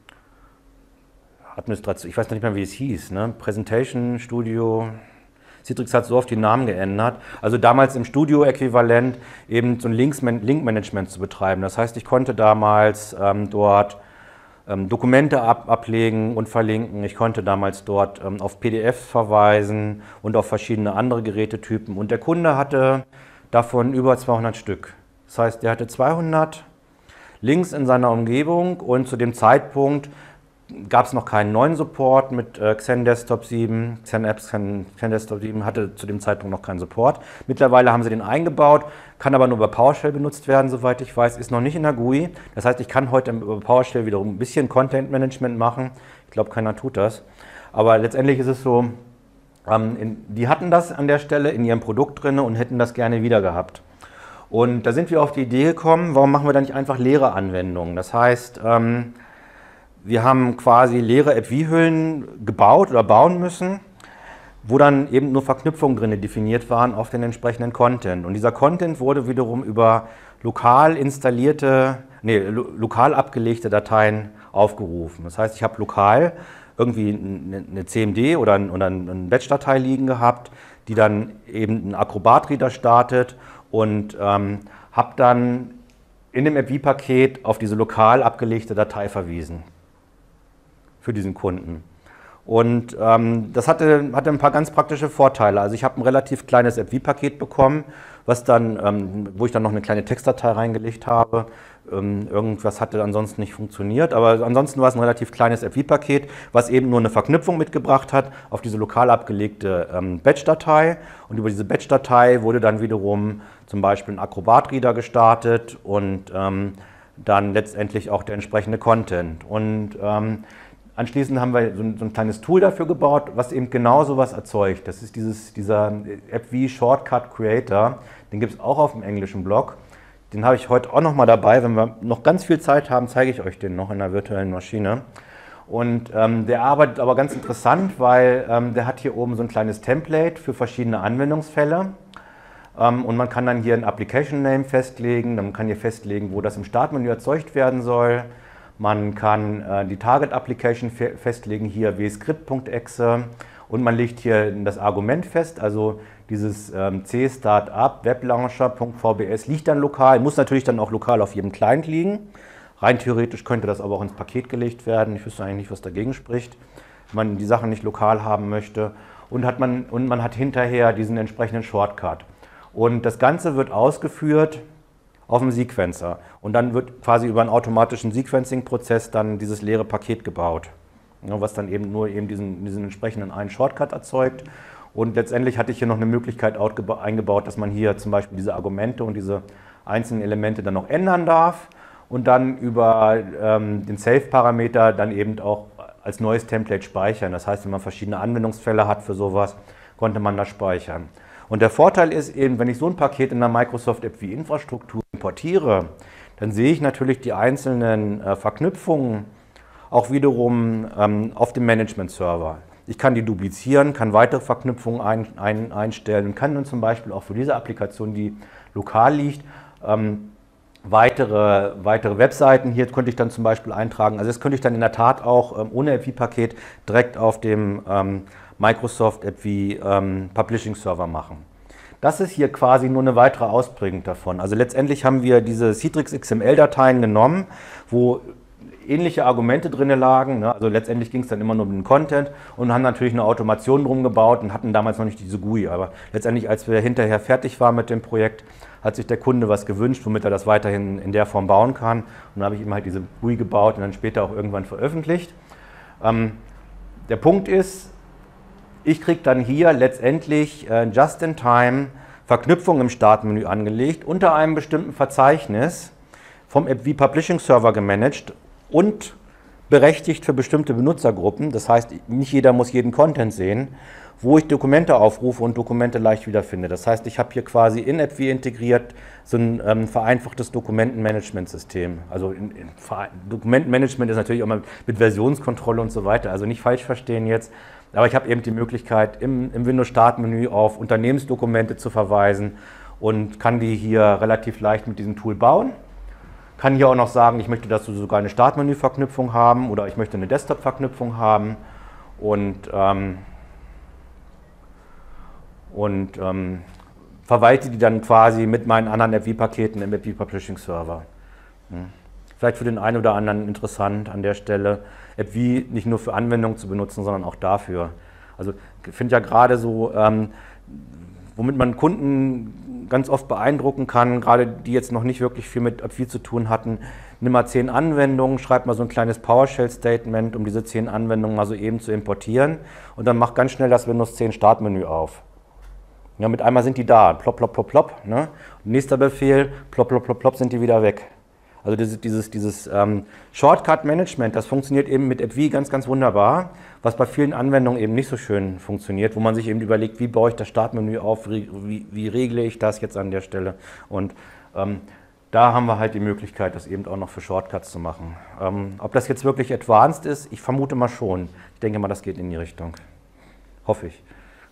Administration, ich weiß noch nicht mehr, wie es hieß, ne? Presentation Studio, Citrix hat so oft die Namen geändert, also damals im Studio-Äquivalent eben so ein Link-Management zu betreiben. Das heißt, ich konnte damals ähm, dort ähm, Dokumente ab ablegen und verlinken. Ich konnte damals dort ähm, auf P D Fs verweisen und auf verschiedene andere Gerätetypen. Und der Kunde hatte davon über zweihundert Stück. Das heißt, er hatte zweihundert Links in seiner Umgebung und zu dem Zeitpunkt gab es noch keinen neuen Support mit äh, XenDesktop sieben, XenApps, Xen, XenDesktop sieben hatte zu dem Zeitpunkt noch keinen Support. Mittlerweile haben sie den eingebaut, kann aber nur über PowerShell benutzt werden, soweit ich weiß, ist noch nicht in der G U I. Das heißt, ich kann heute über PowerShell wiederum ein bisschen Content-Management machen. Ich glaube, keiner tut das. Aber letztendlich ist es so, ähm, in, die hatten das an der Stelle in ihrem Produkt drin und hätten das gerne wieder gehabt. Und da sind wir auf die Idee gekommen, warum machen wir da nicht einfach leere Anwendungen? Das heißt, ähm, wir haben quasi leere F I-Hüllen gebaut oder bauen müssen, wo dann eben nur Verknüpfungen drin definiert waren auf den entsprechenden Content. Und dieser Content wurde wiederum über lokal installierte, nee, lo lokal abgelegte Dateien aufgerufen. Das heißt, ich habe lokal irgendwie eine C M D oder, ein, oder eine Batch-Datei liegen gehabt, die dann eben einen Acrobat-Reader startet und ähm, habe dann in dem F I-Paket auf diese lokal abgelegte Datei verwiesen. Für diesen Kunden. Und ähm, das hatte, hatte ein paar ganz praktische Vorteile. Also ich habe ein relativ kleines F I-Paket bekommen, was dann, ähm, wo ich dann noch eine kleine Textdatei reingelegt habe. Ähm, irgendwas hatte ansonsten nicht funktioniert, aber ansonsten war es ein relativ kleines F V-Paket, was eben nur eine Verknüpfung mitgebracht hat auf diese lokal abgelegte ähm, Batch-Datei. Und über diese Batch-Datei wurde dann wiederum zum Beispiel ein Acrobat-Reader gestartet und ähm, dann letztendlich auch der entsprechende Content. Und ähm, anschließend haben wir so ein, so ein kleines Tool dafür gebaut, was eben genau sowas erzeugt. Das ist dieses, dieser F V Shortcut Creator, den gibt es auch auf dem englischen Blog. Den habe ich heute auch noch mal dabei. Wenn wir noch ganz viel Zeit haben, zeige ich euch den noch in der virtuellen Maschine. Und ähm, der arbeitet aber ganz interessant, weil ähm, der hat hier oben so ein kleines Template für verschiedene Anwendungsfälle. Ähm, und man kann dann hier ein Application Name festlegen. Man kann hier festlegen, wo das im Startmenü erzeugt werden soll. Man kann äh, die Target Application fe festlegen, hier wscript.exe. Und man legt hier das Argument fest, also dieses ähm, c-startup weblauncher.vbs liegt dann lokal, muss natürlich dann auch lokal auf jedem Client liegen. Rein theoretisch könnte das aber auch ins Paket gelegt werden. Ich wüsste eigentlich nicht, was dagegen spricht, wenn man die Sachen nicht lokal haben möchte. Und, hat man, und man hat hinterher diesen entsprechenden Shortcut. Und das Ganze wird ausgeführt auf dem Sequencer. Und dann wird quasi über einen automatischen Sequencing-Prozess dann dieses leere Paket gebaut, was dann eben nur eben diesen, diesen entsprechenden einen Shortcut erzeugt. Und letztendlich hatte ich hier noch eine Möglichkeit eingebaut, dass man hier zum Beispiel diese Argumente und diese einzelnen Elemente dann noch ändern darf und dann über ähm, den Save-Parameter dann eben auch als neues Template speichern. Das heißt, wenn man verschiedene Anwendungsfälle hat für sowas, konnte man das speichern. Und der Vorteil ist eben, wenn ich so ein Paket in der Microsoft F V-Infrastruktur importiere, dann sehe ich natürlich die einzelnen äh, Verknüpfungen auch wiederum ähm, auf dem Management-Server. Ich kann die duplizieren, kann weitere Verknüpfungen ein, ein, einstellen und kann dann zum Beispiel auch für diese Applikation, die lokal liegt, ähm, weitere, weitere Webseiten hier könnte ich dann zum Beispiel eintragen. Also das könnte ich dann in der Tat auch ähm, ohne F V-Paket direkt auf dem ähm, Microsoft F V ähm, Publishing Server machen. Das ist hier quasi nur eine weitere Ausprägung davon. Also letztendlich haben wir diese Citrix X M L-Dateien genommen, wo ähnliche Argumente drin lagen, ne? Also letztendlich ging es dann immer nur um den Content und haben natürlich eine Automation drum gebaut und hatten damals noch nicht diese G U I, aber letztendlich, als wir hinterher fertig waren mit dem Projekt, hat sich der Kunde was gewünscht, womit er das weiterhin in der Form bauen kann, und dann habe ich ihm halt diese G U I gebaut und dann später auch irgendwann veröffentlicht. Ähm, der Punkt ist, ich kriege dann hier letztendlich äh, just-in-time Verknüpfungen im Startmenü angelegt, unter einem bestimmten Verzeichnis vom F V Publishing Server gemanagt und berechtigt für bestimmte Benutzergruppen. Das heißt, nicht jeder muss jeden Content sehen, wo ich Dokumente aufrufe und Dokumente leicht wiederfinde. Das heißt, ich habe hier quasi in F V integriert so ein ähm, vereinfachtes Dokumentenmanagementsystem. Also in, in, Dokumentenmanagement ist natürlich auch mal mit Versionskontrolle und so weiter, also nicht falsch verstehen jetzt. Aber ich habe eben die Möglichkeit, im, im Windows-Startmenü auf Unternehmensdokumente zu verweisen und kann die hier relativ leicht mit diesem Tool bauen. Kann hier auch noch sagen, ich möchte dazu sogar eine Startmenü-Verknüpfung haben oder ich möchte eine Desktop-Verknüpfung haben und, ähm, und ähm, verwalte die dann quasi mit meinen anderen F V-Paketen im F V Publishing Server. Hm. Vielleicht für den einen oder anderen interessant an der Stelle, F V nicht nur für Anwendungen zu benutzen, sondern auch dafür. Also ich finde ja gerade so, ähm, womit man Kunden ganz oft beeindrucken kann, gerade die jetzt noch nicht wirklich viel mit F V zu tun hatten, nimm mal zehn Anwendungen, schreib mal so ein kleines PowerShell-Statement, um diese zehn Anwendungen mal so eben zu importieren und dann mach ganz schnell das Windows zehn Startmenü auf. Ja, mit einmal sind die da, plopp, plopp, plopp, plopp. Ne? Nächster Befehl, plopp, plopp, plopp, plopp, sind die wieder weg. Also dieses, dieses, dieses ähm, Shortcut-Management, das funktioniert eben mit F V ganz, ganz wunderbar, was bei vielen Anwendungen eben nicht so schön funktioniert, wo man sich eben überlegt, wie baue ich das Startmenü auf, wie, wie, wie regle ich das jetzt an der Stelle. Und ähm, da haben wir halt die Möglichkeit, das eben auch noch für Shortcuts zu machen. Ähm, ob das jetzt wirklich advanced ist, ich vermute mal schon. Ich denke mal, das geht in die Richtung. Hoffe ich.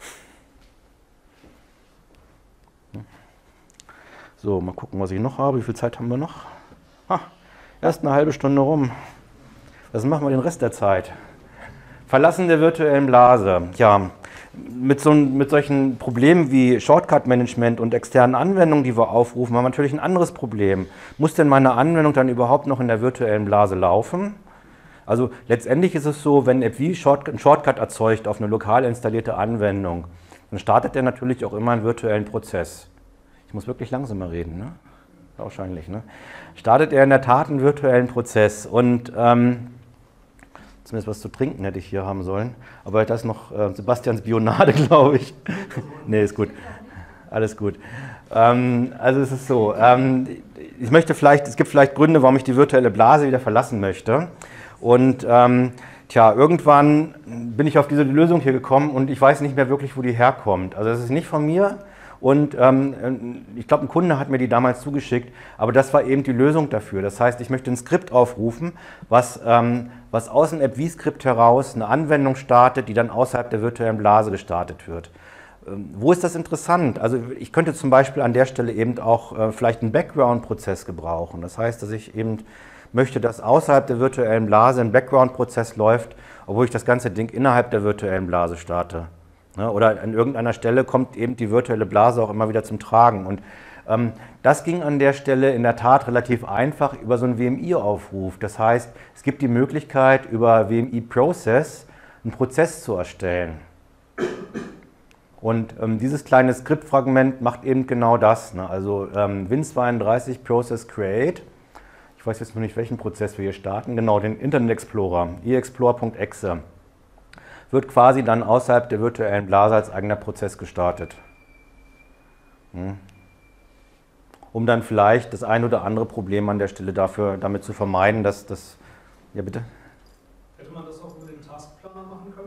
So, mal gucken, was ich noch habe. Wie viel Zeit haben wir noch? Ah, erst eine halbe Stunde rum. Was machen wir den Rest der Zeit? Verlassen der virtuellen Blase. Ja, mit, so, mit solchen Problemen wie Shortcut-Management und externen Anwendungen, die wir aufrufen, haben wir natürlich ein anderes Problem. Muss denn meine Anwendung dann überhaupt noch in der virtuellen Blase laufen? Also letztendlich ist es so, wenn F V einen Shortcut erzeugt auf eine lokal installierte Anwendung, dann startet er natürlich auch immer einen virtuellen Prozess. Ich Ich muss wirklich langsamer reden, ne? Wahrscheinlich, ne? Startet er in der Tat einen virtuellen Prozess und ähm, zumindest was zu trinken hätte ich hier haben sollen, aber das ist noch äh, Sebastians Bionade, glaube ich. Nee, ist gut. Alles gut. Ähm, also es ist so, ähm, ich möchte vielleicht, es gibt vielleicht Gründe, warum ich die virtuelle Blase wieder verlassen möchte. Und ähm, tja, irgendwann bin ich auf diese Lösung hier gekommen und ich weiß nicht mehr wirklich, wo die herkommt. Also es ist nicht von mir und ähm, ich glaube, ein Kunde hat mir die damals zugeschickt, aber das war eben die Lösung dafür. Das heißt, ich möchte ein Skript aufrufen, was, ähm, was aus dem AppV-Skript heraus eine Anwendung startet, die dann außerhalb der virtuellen Blase gestartet wird. Wo ist das interessant? Also ich könnte zum Beispiel an der Stelle eben auch äh, vielleicht einen Background-Prozess gebrauchen. Das heißt, dass ich eben möchte, dass außerhalb der virtuellen Blase ein Background-Prozess läuft, obwohl ich das ganze Ding innerhalb der virtuellen Blase starte. Ne? Oder an irgendeiner Stelle kommt eben die virtuelle Blase auch immer wieder zum Tragen. Und ähm, das ging an der Stelle in der Tat relativ einfach über so einen W M I-Aufruf. Das heißt, es gibt die Möglichkeit, über W M I-Process einen Prozess zu erstellen. Und ähm, dieses kleine Skriptfragment macht eben genau das. Ne? Also ähm, Win zweiunddreißig Process Create. Ich weiß jetzt noch nicht, welchen Prozess wir hier starten. Genau, den Internet Explorer, eexplore.exe. Wird quasi dann außerhalb der virtuellen Blase als eigener Prozess gestartet. Hm. Um dann vielleicht das ein oder andere Problem an der Stelle dafür, damit zu vermeiden, dass das... Ja, bitte? Hätte man das auch mit dem Taskplaner machen können?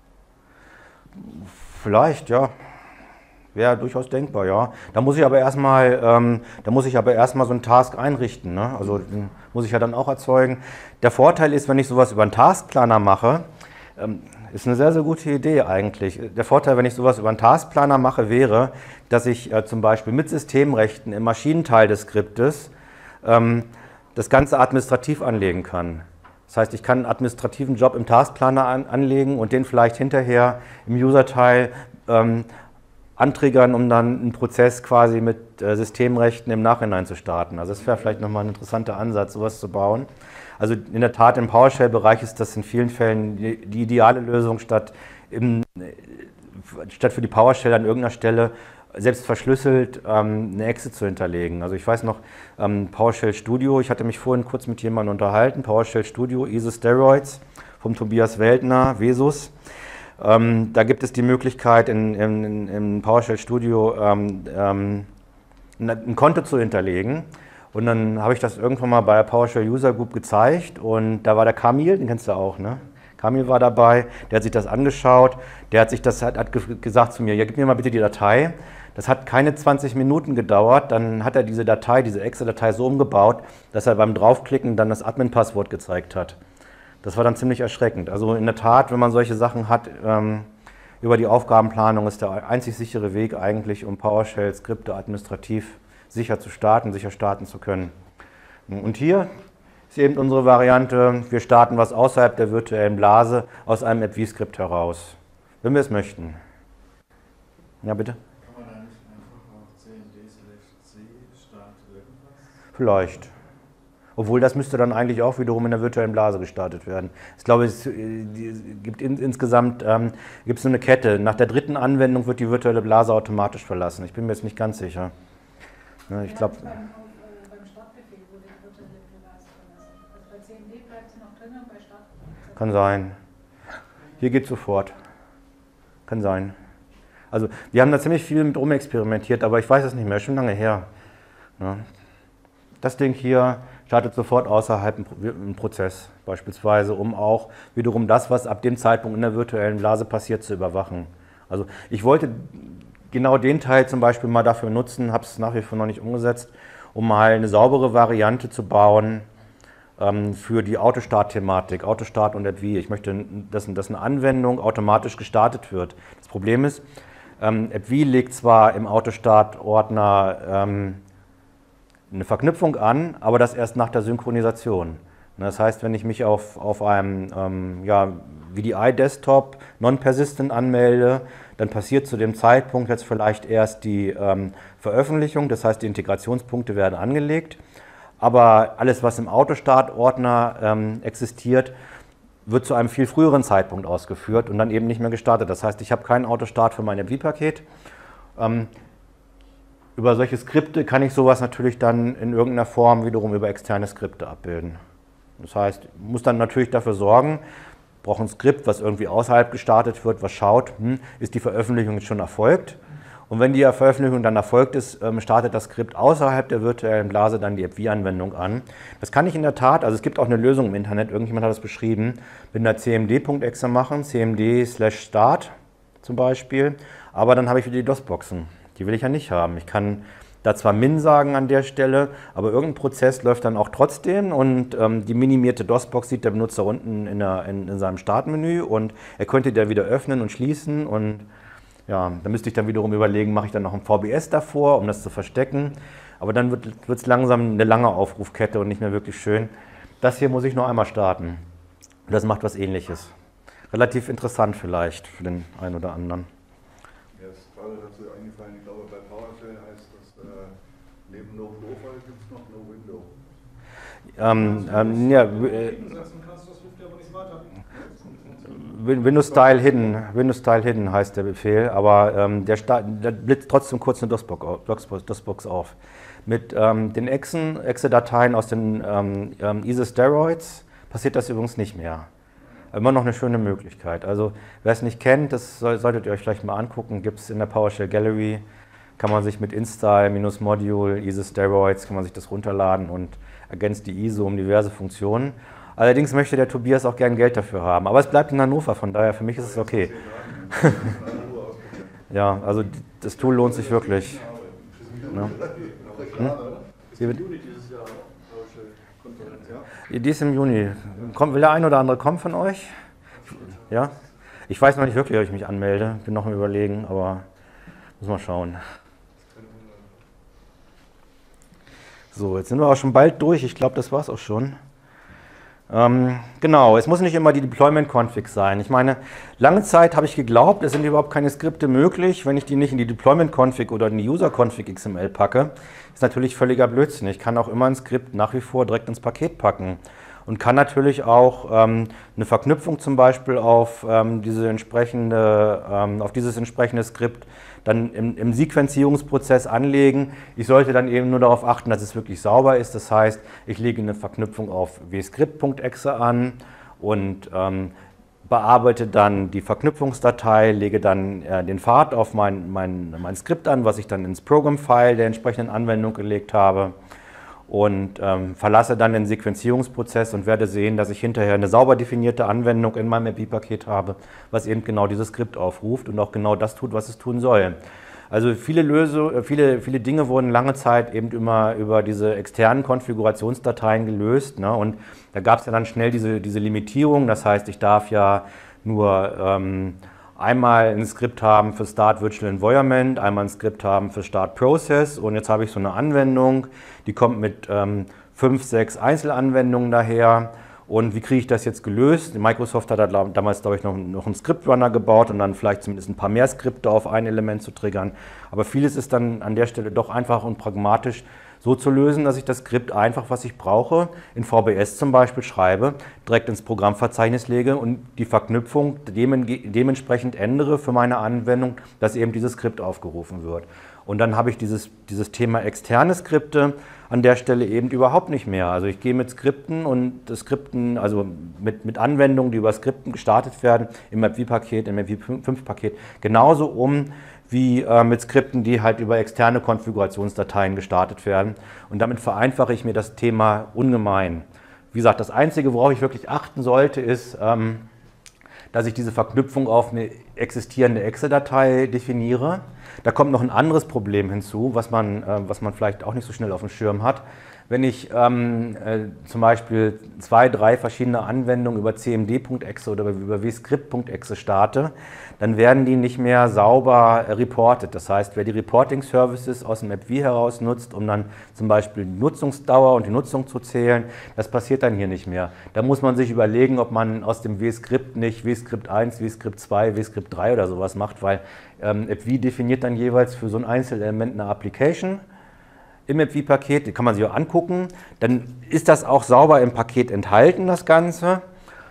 Vielleicht, ja. Wäre durchaus denkbar, ja. Da muss ich aber erstmal, ähm, da muss ich aber erstmal so einen Task einrichten, ne? Also den muss ich ja dann auch erzeugen. Der Vorteil ist, wenn ich sowas über einen Taskplaner mache, ähm, ist eine sehr, sehr gute Idee eigentlich. Der Vorteil, wenn ich sowas über einen Taskplaner mache, wäre, dass ich äh, zum Beispiel mit Systemrechten im Maschinenteil des Skriptes ähm, das Ganze administrativ anlegen kann. Das heißt, ich kann einen administrativen Job im Taskplaner an, anlegen und den vielleicht hinterher im User-Teil ähm, antriggern, um dann einen Prozess quasi mit äh, Systemrechten im Nachhinein zu starten. Also das wäre vielleicht nochmal ein interessanter Ansatz, sowas zu bauen. Also in der Tat im PowerShell-Bereich ist das in vielen Fällen die, die ideale Lösung, statt, im, statt für die PowerShell an irgendeiner Stelle selbst verschlüsselt ähm, eine Exe zu hinterlegen. Also ich weiß noch, ähm, PowerShell Studio, ich hatte mich vorhin kurz mit jemandem unterhalten, PowerShell Studio, I S O Steroids vom Tobias Weltner, Vesus. Ähm, da gibt es die Möglichkeit, in, in, in PowerShell Studio ähm, ähm, ein Konto zu hinterlegen. Und dann habe ich das irgendwann mal bei der PowerShell User Group gezeigt und da war der Kamil, den kennst du auch, ne? Kamil war dabei, der hat sich das angeschaut, der hat sich das hat, hat gesagt zu mir, ja, gib mir mal bitte die Datei. Das hat keine zwanzig Minuten gedauert, dann hat er diese Datei, diese Exe-Datei so umgebaut, dass er beim Draufklicken dann das Admin-Passwort gezeigt hat. Das war dann ziemlich erschreckend. Also in der Tat, wenn man solche Sachen hat, ähm, über die Aufgabenplanung ist der einzig sichere Weg eigentlich, um PowerShell-Skripte administrativ sicher zu starten, sicher starten zu können. Und hier ist eben unsere Variante, wir starten was außerhalb der virtuellen Blase aus einem AppV-Skript heraus, wenn wir es möchten. Ja, bitte? Kann man da nicht einfach auf cmd slash c start irgendwas? Vielleicht. Obwohl das müsste dann eigentlich auch wiederum in der virtuellen Blase gestartet werden. Ich glaube, es gibt in, insgesamt ähm, gibt es eine Kette. Nach der dritten Anwendung wird die virtuelle Blase automatisch verlassen. Ich bin mir jetzt nicht ganz sicher. Ja, ich glaube. Beim, äh, beim Startbefehl wurde die virtuelle Blase verlassen. Also bei C M D bleibt sie noch drin und bei Start. Kann sein. Hier geht sofort. Kann sein. Also wir haben da ziemlich viel mit rumexperimentiert, aber ich weiß es nicht mehr, schon lange her. Ja. Das Ding hier startet sofort außerhalb einen Prozess, beispielsweise, um auch wiederum das, was ab dem Zeitpunkt in der virtuellen Blase passiert, zu überwachen. Also ich wollte genau den Teil zum Beispiel mal dafür nutzen, habe es nach wie vor noch nicht umgesetzt, um mal eine saubere Variante zu bauen ähm, für die Autostart-Thematik, Autostart und AppV. Ich möchte, dass, dass eine Anwendung automatisch gestartet wird. Das Problem ist, ähm, AppV legt zwar im Autostart-Ordner ähm, eine Verknüpfung an, aber das erst nach der Synchronisation. Das heißt, wenn ich mich auf, auf einem ähm, ja, V D I-Desktop non-persistent anmelde, dann passiert zu dem Zeitpunkt jetzt vielleicht erst die ähm, Veröffentlichung, das heißt, die Integrationspunkte werden angelegt, aber alles, was im Autostart-Ordner ähm, existiert, wird zu einem viel früheren Zeitpunkt ausgeführt und dann eben nicht mehr gestartet. Das heißt, ich habe keinen Autostart für mein AppV-Paket. Ähm, über solche Skripte kann ich sowas natürlich dann in irgendeiner Form wiederum über externe Skripte abbilden. Das heißt, ich muss dann natürlich dafür sorgen, ich brauche ein Skript, was irgendwie außerhalb gestartet wird, was schaut, hm, ist die Veröffentlichung jetzt schon erfolgt? Und wenn die Veröffentlichung dann erfolgt ist, startet das Skript außerhalb der virtuellen Blase dann die AppV-Anwendung an. Das kann ich in der Tat, also es gibt auch eine Lösung im Internet, irgendjemand hat das beschrieben, mit einer cmd.exe machen, cmd slash start zum Beispiel, aber dann habe ich wieder die DOS-Boxen. Die will ich ja nicht haben. Ich kann da zwar min sagen an der Stelle, aber irgendein Prozess läuft dann auch trotzdem und ähm, die minimierte DOS-Box sieht der Benutzer unten in, der, in, in seinem Startmenü und er könnte die dann wieder öffnen und schließen und ja, da müsste ich dann wiederum überlegen, mache ich dann noch ein V B S davor, um das zu verstecken. Aber dann wird es langsam eine lange Aufrufkette und nicht mehr wirklich schön. Das hier muss ich nur einmal starten. Und das macht was Ähnliches. Relativ interessant vielleicht für den einen oder anderen. Mir ist gerade dazu eingefallen, ich glaube bei PowerShell heißt das, äh, neben No-Profile gibt es noch No-Window. Ähm, ähm, ja, äh, Windows-Style Hidden, Windows-Style Hidden heißt der Befehl, aber ähm, der, der blitzt trotzdem kurz eine DOS-Box auf. Mit ähm, den Exen, Exe-Dateien aus den ähm, ähm, I S O Steroids passiert das übrigens nicht mehr. Immer noch eine schöne Möglichkeit. Also wer es nicht kennt, das soll, solltet ihr euch vielleicht mal angucken, gibt es in der PowerShell Gallery, kann man sich mit install-module I S O Steroids, kann man sich das runterladen und ergänzt die I S O um diverse Funktionen. Allerdings möchte der Tobias auch gern Geld dafür haben. Aber es bleibt in Hannover, von daher für mich ist es okay. Ja, also das Tool lohnt sich wirklich. Ja. Hm? Die ist im Juni. Kommt, will der ein oder andere kommen von euch? Ja? Ich weiß noch nicht wirklich, ob ich mich anmelde. Bin noch am Überlegen, aber muss mal schauen. So, jetzt sind wir auch schon bald durch. Ich glaube, das war es auch schon. Ähm, genau, es muss nicht immer die Deployment-Config sein. Ich meine, lange Zeit habe ich geglaubt, es sind überhaupt keine Skripte möglich, wenn ich die nicht in die Deployment-Config oder in die User-Config X M L packe. Ist natürlich völliger Blödsinn. Ich kann auch immer ein Skript nach wie vor direkt ins Paket packen und kann natürlich auch ähm, eine Verknüpfung zum Beispiel auf, ähm, diese entsprechende, ähm, auf dieses entsprechende Skript dann im, im Sequenzierungsprozess anlegen. Ich sollte dann eben nur darauf achten, dass es wirklich sauber ist. Das heißt, ich lege eine Verknüpfung auf wscript.exe an und ähm, bearbeite dann die Verknüpfungsdatei, lege dann äh, den Pfad auf mein, mein, mein Skript an, was ich dann ins Program-File der entsprechenden Anwendung gelegt habe und ähm, verlasse dann den Sequenzierungsprozess und werde sehen, dass ich hinterher eine sauber definierte Anwendung in meinem A P I-Paket habe, was eben genau dieses Skript aufruft und auch genau das tut, was es tun soll. Also viele, Löse, viele, viele Dinge wurden lange Zeit eben immer über diese externen Konfigurationsdateien gelöst, ne? Und da gab es ja dann schnell diese, diese Limitierung, das heißt, ich darf ja nur ähm, einmal ein Skript haben für Start Virtual Environment, einmal ein Skript haben für Start Process und jetzt habe ich so eine Anwendung, die kommt mit ähm, fünf, sechs Einzelanwendungen daher. Und wie kriege ich das jetzt gelöst? Microsoft hat da damals, glaube ich, noch, noch einen Scriptrunner gebaut und dann vielleicht zumindest ein paar mehr Skripte auf ein Element zu triggern. Aber vieles ist dann an der Stelle doch einfach und pragmatisch so zu lösen, dass ich das Skript einfach, was ich brauche, in V B S zum Beispiel schreibe, direkt ins Programmverzeichnis lege und die Verknüpfung dementsprechend ändere für meine Anwendung, dass eben dieses Skript aufgerufen wird. Und dann habe ich dieses, dieses Thema externe Skripte an der Stelle eben überhaupt nicht mehr. Also ich gehe mit Skripten und Skripten, also mit, mit Anwendungen, die über Skripten gestartet werden, im M A P I-Paket, im M A P I fünf Paket, genauso um wie äh, mit Skripten, die halt über externe Konfigurationsdateien gestartet werden. Und damit vereinfache ich mir das Thema ungemein. Wie gesagt, das Einzige, worauf ich wirklich achten sollte, ist, ähm, dass ich diese Verknüpfung auf eine existierende Exe-Datei definiere. Da kommt noch ein anderes Problem hinzu, was man, äh, was man vielleicht auch nicht so schnell auf dem Schirm hat. Wenn ich ähm, äh, zum Beispiel zwei, drei verschiedene Anwendungen über cmd.exe oder über wscript.exe starte, dann werden die nicht mehr sauber äh, reported. Das heißt, wer die Reporting-Services aus dem A P I heraus nutzt, um dann zum Beispiel die Nutzungsdauer und die Nutzung zu zählen, das passiert dann hier nicht mehr. Da muss man sich überlegen, ob man aus dem wscript nicht wscript eins, wscript zwei, wscript drei oder sowas macht, weil ähm, A P I definiert dann jeweils für so ein Einzelelement eine Application im A P I-Paket, die kann man sich auch angucken, dann ist das auch sauber im Paket enthalten, das Ganze,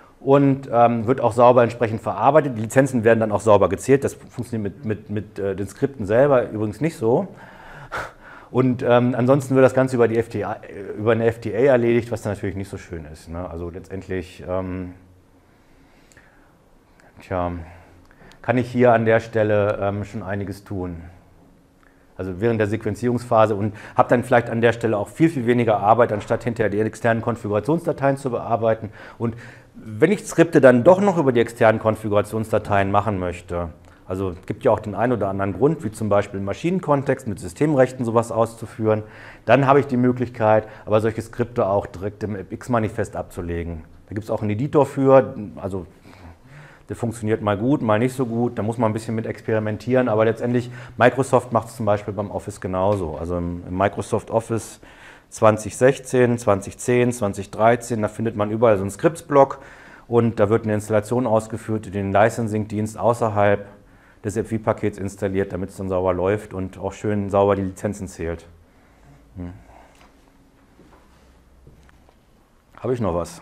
und ähm, wird auch sauber entsprechend verarbeitet. Die Lizenzen werden dann auch sauber gezählt, das funktioniert mit, mit, mit äh, den Skripten selber übrigens nicht so. Und ähm, ansonsten wird das Ganze über, die F T A, über eine F T A erledigt, was dann natürlich nicht so schön ist. Ne? Also letztendlich ähm, tja, kann ich hier an der Stelle ähm, schon einiges tun. Also während der Sequenzierungsphase und habe dann vielleicht an der Stelle auch viel, viel weniger Arbeit, anstatt hinterher die externen Konfigurationsdateien zu bearbeiten. Und wenn ich Skripte dann doch noch über die externen Konfigurationsdateien machen möchte, also es gibt ja auch den einen oder anderen Grund, wie zum Beispiel im Maschinenkontext mit Systemrechten sowas auszuführen, dann habe ich die Möglichkeit, aber solche Skripte auch direkt im X-Manifest abzulegen. Da gibt es auch einen Editor für, also der funktioniert mal gut, mal nicht so gut, da muss man ein bisschen mit experimentieren, aber letztendlich, Microsoft macht es zum Beispiel beim Office genauso. Also im, im Microsoft Office zwanzig sechzehn, zwanzig zehn, zwanzig dreizehn, da findet man überall so einen Scripts-Block und da wird eine Installation ausgeführt, die den Licensing-Dienst außerhalb des F V-Pakets installiert, damit es dann sauber läuft und auch schön sauber die Lizenzen zählt. Hm. Habe ich noch was?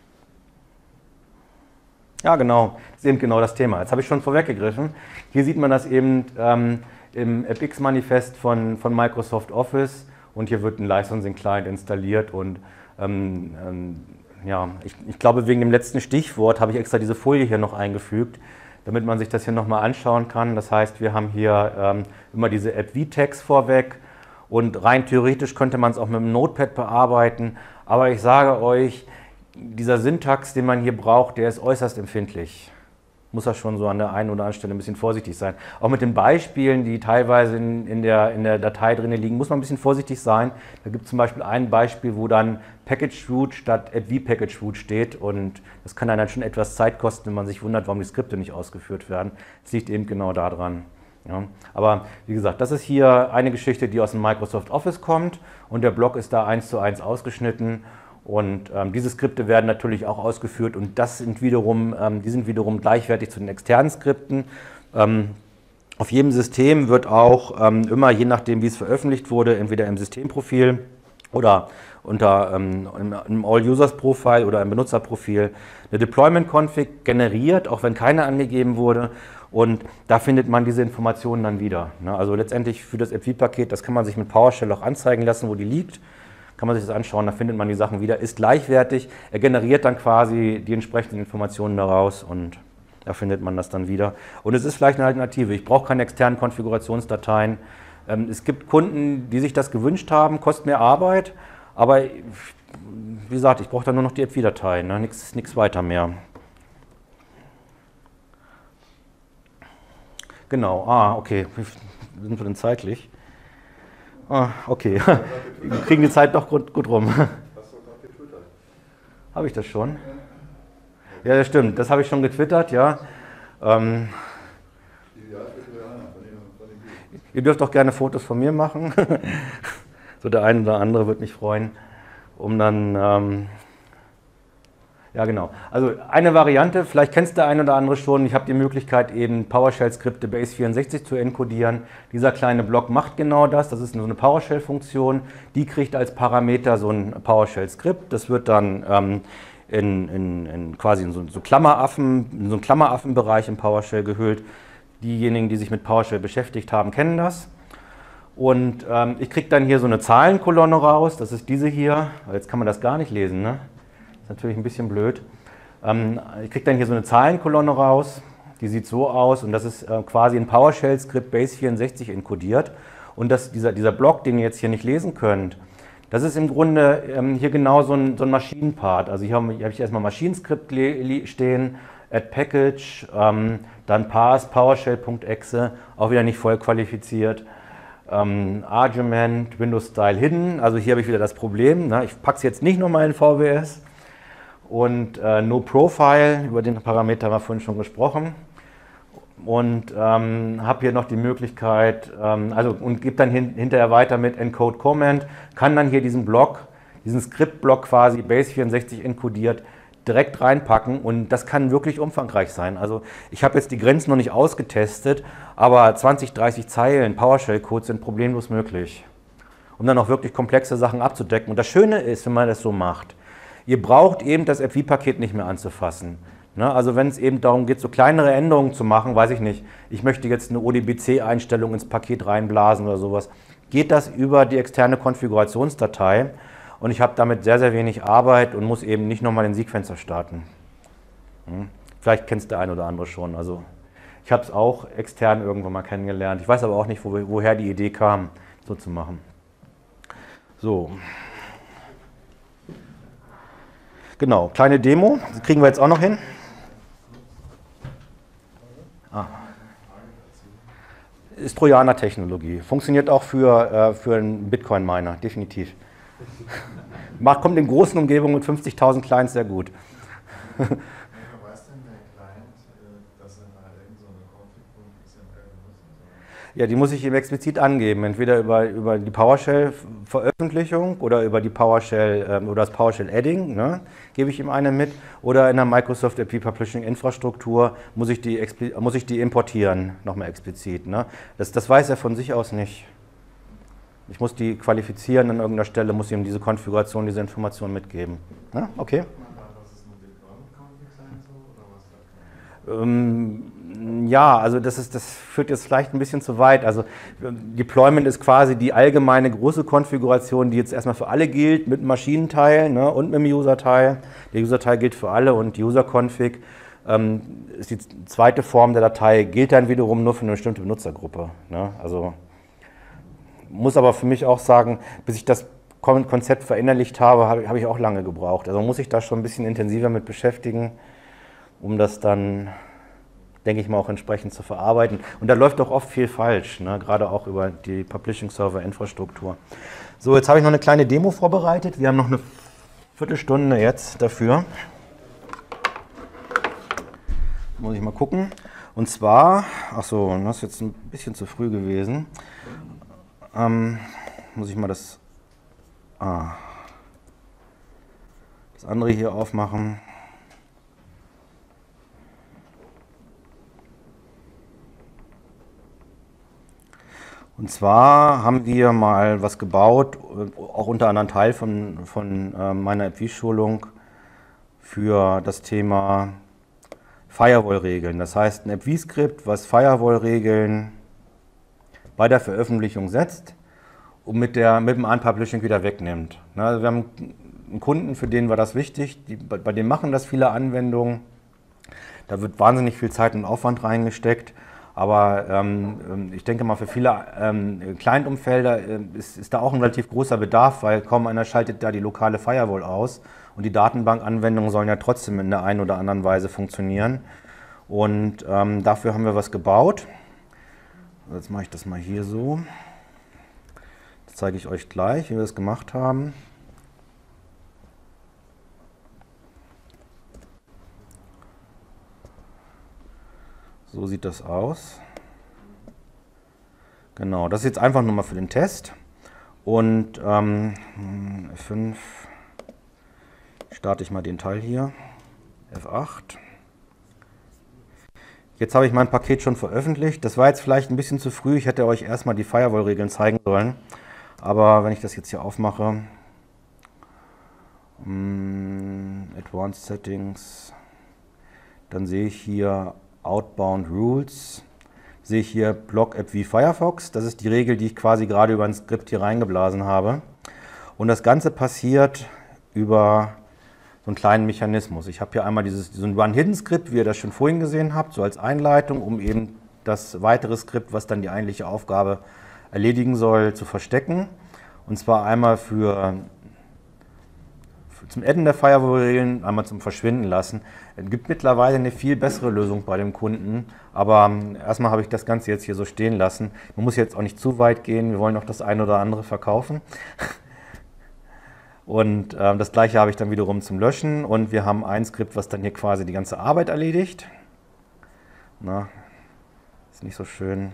Ja, genau, das ist eben genau das Thema. Jetzt habe ich schon vorweggegriffen. Hier sieht man das eben ähm, im F X-Manifest von, von Microsoft Office und hier wird ein Licensing-Client installiert und ähm, ähm, ja, ich, ich glaube, wegen dem letzten Stichwort habe ich extra diese Folie hier noch eingefügt, damit man sich das hier nochmal anschauen kann. Das heißt, wir haben hier ähm, immer diese App V-Tags vorweg und rein theoretisch könnte man es auch mit dem Notepad bearbeiten, aber ich sage euch, dieser Syntax, den man hier braucht, der ist äußerst empfindlich. Muss er schon so an der einen oder anderen Stelle ein bisschen vorsichtig sein. Auch mit den Beispielen, die teilweise in, in, der, in der Datei drin liegen, muss man ein bisschen vorsichtig sein. Da gibt es zum Beispiel ein Beispiel, wo dann Package Root statt add v-Package Root steht und das kann dann schon etwas Zeit kosten, wenn man sich wundert, warum die Skripte nicht ausgeführt werden. Das liegt eben genau daran. Ja. Aber wie gesagt, das ist hier eine Geschichte, die aus dem Microsoft Office kommt und der Block ist da eins zu eins ausgeschnitten. Und ähm, diese Skripte werden natürlich auch ausgeführt und das sind wiederum, ähm, die sind wiederum gleichwertig zu den externen Skripten. Ähm, auf jedem System wird auch ähm, immer, je nachdem wie es veröffentlicht wurde, entweder im Systemprofil oder unter ähm, im All-Users-Profile oder im Benutzerprofil eine Deployment-Config generiert, auch wenn keine angegeben wurde. Und da findet man diese Informationen dann wieder. Ne? Also letztendlich für das F V-Paket, das kann man sich mit PowerShell auch anzeigen lassen, wo die liegt. Kann man sich das anschauen, da findet man die Sachen wieder, ist gleichwertig, er generiert dann quasi die entsprechenden Informationen daraus und da findet man das dann wieder. Und es ist vielleicht eine Alternative, ich brauche keine externen Konfigurationsdateien. Ähm, es gibt Kunden, die sich das gewünscht haben, kostet mehr Arbeit, aber wie gesagt, ich brauche dann nur noch die F V-Datei, ne? nichts, nichts weiter mehr. Genau, ah, okay, wie sind wir denn zeitlich? Ah, okay, wir kriegen die Zeit doch gut, gut rum. Hast du gerade getwittert? Habe ich das schon? Ja, das stimmt, das habe ich schon getwittert, ja. Ähm, ihr dürft auch gerne Fotos von mir machen. So der eine oder andere würde mich freuen, um dann... Ähm, Ja, genau. Also eine Variante, vielleicht kennst der eine oder andere schon, ich habe die Möglichkeit eben PowerShell-Skripte Base vierundsechzig zu encodieren. Dieser kleine Block macht genau das, das ist so eine PowerShell-Funktion, die kriegt als Parameter so ein PowerShell-Skript, das wird dann ähm, in, in, in quasi in so, so Klammeraffen, in so einen Klammeraffenbereich im PowerShell gehüllt. Diejenigen, die sich mit PowerShell beschäftigt haben, kennen das. Und ähm, ich kriege dann hier so eine Zahlenkolonne raus, das ist diese hier, jetzt kann man das gar nicht lesen, ne? Das ist natürlich ein bisschen blöd. Ähm, ich kriege dann hier so eine Zahlenkolonne raus, die sieht so aus und das ist äh, quasi ein PowerShell-Skript Base vierundsechzig enkodiert. Und das, dieser, dieser Block, den ihr jetzt hier nicht lesen könnt, das ist im Grunde ähm, hier genau so ein, so ein Maschinenpart. Also hier habe hab ich erstmal Maschinenskript stehen, add package, ähm, dann parse PowerShell.exe, auch wieder nicht voll qualifiziert. Ähm, Argument, Windows Style Hidden, also hier habe ich wieder das Problem, ne? Ich packe es jetzt nicht nochmal in V W S. Und äh, No Profile, über den Parameter haben wir vorhin schon gesprochen. Und ähm, habe hier noch die Möglichkeit, ähm, also und gebe dann hin, hinterher weiter mit Encode Comment, kann dann hier diesen Block, diesen Skriptblock quasi Base vierundsechzig enkodiert, direkt reinpacken und das kann wirklich umfangreich sein. Also ich habe jetzt die Grenzen noch nicht ausgetestet, aber zwanzig, dreißig Zeilen PowerShell-Code sind problemlos möglich, um dann auch wirklich komplexe Sachen abzudecken. Und das Schöne ist, wenn man das so macht, ihr braucht eben das F V-Paket nicht mehr anzufassen. Ne? Also wenn es eben darum geht, so kleinere Änderungen zu machen, weiß ich nicht, ich möchte jetzt eine O D B C-Einstellung ins Paket reinblasen oder sowas, geht das über die externe Konfigurationsdatei und ich habe damit sehr, sehr wenig Arbeit und muss eben nicht nochmal den Sequencer starten. Hm. Vielleicht kennst der eine oder andere schon. Also ich habe es auch extern irgendwann mal kennengelernt. Ich weiß aber auch nicht, wo, woher die Idee kam, so zu machen. So. Genau, kleine Demo, das kriegen wir jetzt auch noch hin. Ah. Ist Trojaner-Technologie. Funktioniert auch für, äh, für einen Bitcoin-Miner, definitiv. Macht, kommt in großen Umgebungen mit fünfzigtausend Clients sehr gut. Weiß denn der Client, dass er da irgend so eine Config-Punkt ist muss? Ja, die muss ich ihm explizit angeben, entweder über, über die PowerShell-Veröffentlichung oder über die PowerShell ähm, oder das PowerShell-Adding, ne, gebe ich ihm eine mit, oder in der Microsoft A P Publishing-Infrastruktur muss ich die, muss ich die importieren, nochmal explizit. Ne. Das, das weiß er von sich aus nicht. Ich muss die qualifizieren an irgendeiner Stelle, muss ihm diese Konfiguration, diese Information mitgeben. Ne? Okay. Ähm, ja, also das, ist, das führt jetzt vielleicht ein bisschen zu weit. Also Deployment ist quasi die allgemeine große Konfiguration, die jetzt erstmal für alle gilt, mit dem Maschinenteil, ne, und mit dem User-Teil. Der User-Teil gilt für alle und die User-Config ähm, ist die zweite Form der Datei, gilt dann wiederum nur für eine bestimmte Benutzergruppe. Ne? Also muss aber für mich auch sagen, bis ich das Konzept verinnerlicht habe, habe, habe ich auch lange gebraucht. Also muss ich da schon ein bisschen intensiver mit beschäftigen, um das dann, denke ich mal, auch entsprechend zu verarbeiten. Und da läuft doch oft viel falsch, ne? Gerade auch über die Publishing-Server-Infrastruktur. So, jetzt habe ich noch eine kleine Demo vorbereitet. Wir haben noch eine Viertelstunde jetzt dafür. Muss ich mal gucken. Und zwar, ach so, das ist jetzt ein bisschen zu früh gewesen. Ähm, muss ich mal das, ah, das andere hier aufmachen. Und zwar haben wir mal was gebaut, auch unter anderem Teil von, von äh, meiner A P I-Schulung für das Thema Firewall-Regeln. Das heißt, ein A P I-Skript, was Firewall-Regeln bei der Veröffentlichung setzt und mit, der, mit dem Unpublishing wieder wegnimmt. Also wir haben einen Kunden, für den war das wichtig, die, bei dem machen das viele Anwendungen. Da wird wahnsinnig viel Zeit und Aufwand reingesteckt, aber ähm, ich denke mal, für viele ähm, Client-Umfelder äh, ist, ist da auch ein relativ großer Bedarf, weil kaum einer schaltet da die lokale Firewall aus und die Datenbankanwendungen sollen ja trotzdem in der einen oder anderen Weise funktionieren. Und ähm, dafür haben wir was gebaut. Jetzt mache ich das mal hier so. Das zeige ich euch gleich, wie wir das gemacht haben. So sieht das aus. Genau, das ist jetzt einfach nur mal für den Test. Und ähm, F fünf starte ich mal den Teil hier. F acht. Jetzt habe ich mein Paket schon veröffentlicht. Das war jetzt vielleicht ein bisschen zu früh. Ich hätte euch erstmal die Firewall-Regeln zeigen sollen. Aber wenn ich das jetzt hier aufmache, um, Advanced Settings, dann sehe ich hier Outbound Rules, sehe ich hier Block App wie Firefox. Das ist die Regel, die ich quasi gerade über ein Skript hier reingeblasen habe. Und das Ganze passiert über so einen kleinen Mechanismus. Ich habe hier einmal dieses, so ein Run-Hidden-Skript, wie ihr das schon vorhin gesehen habt, so als Einleitung, um eben das weitere Skript, was dann die eigentliche Aufgabe erledigen soll, zu verstecken. Und zwar einmal für, für zum Adden der Firewall-Regeln, einmal zum Verschwinden lassen. Es gibt mittlerweile eine viel bessere Lösung bei dem Kunden, aber erstmal habe ich das Ganze jetzt hier so stehen lassen. Man muss jetzt auch nicht zu weit gehen, wir wollen auch das eine oder andere verkaufen. Und äh, das gleiche habe ich dann wiederum zum Löschen und wir haben ein Skript, was dann hier quasi die ganze Arbeit erledigt. Na, ist nicht so schön.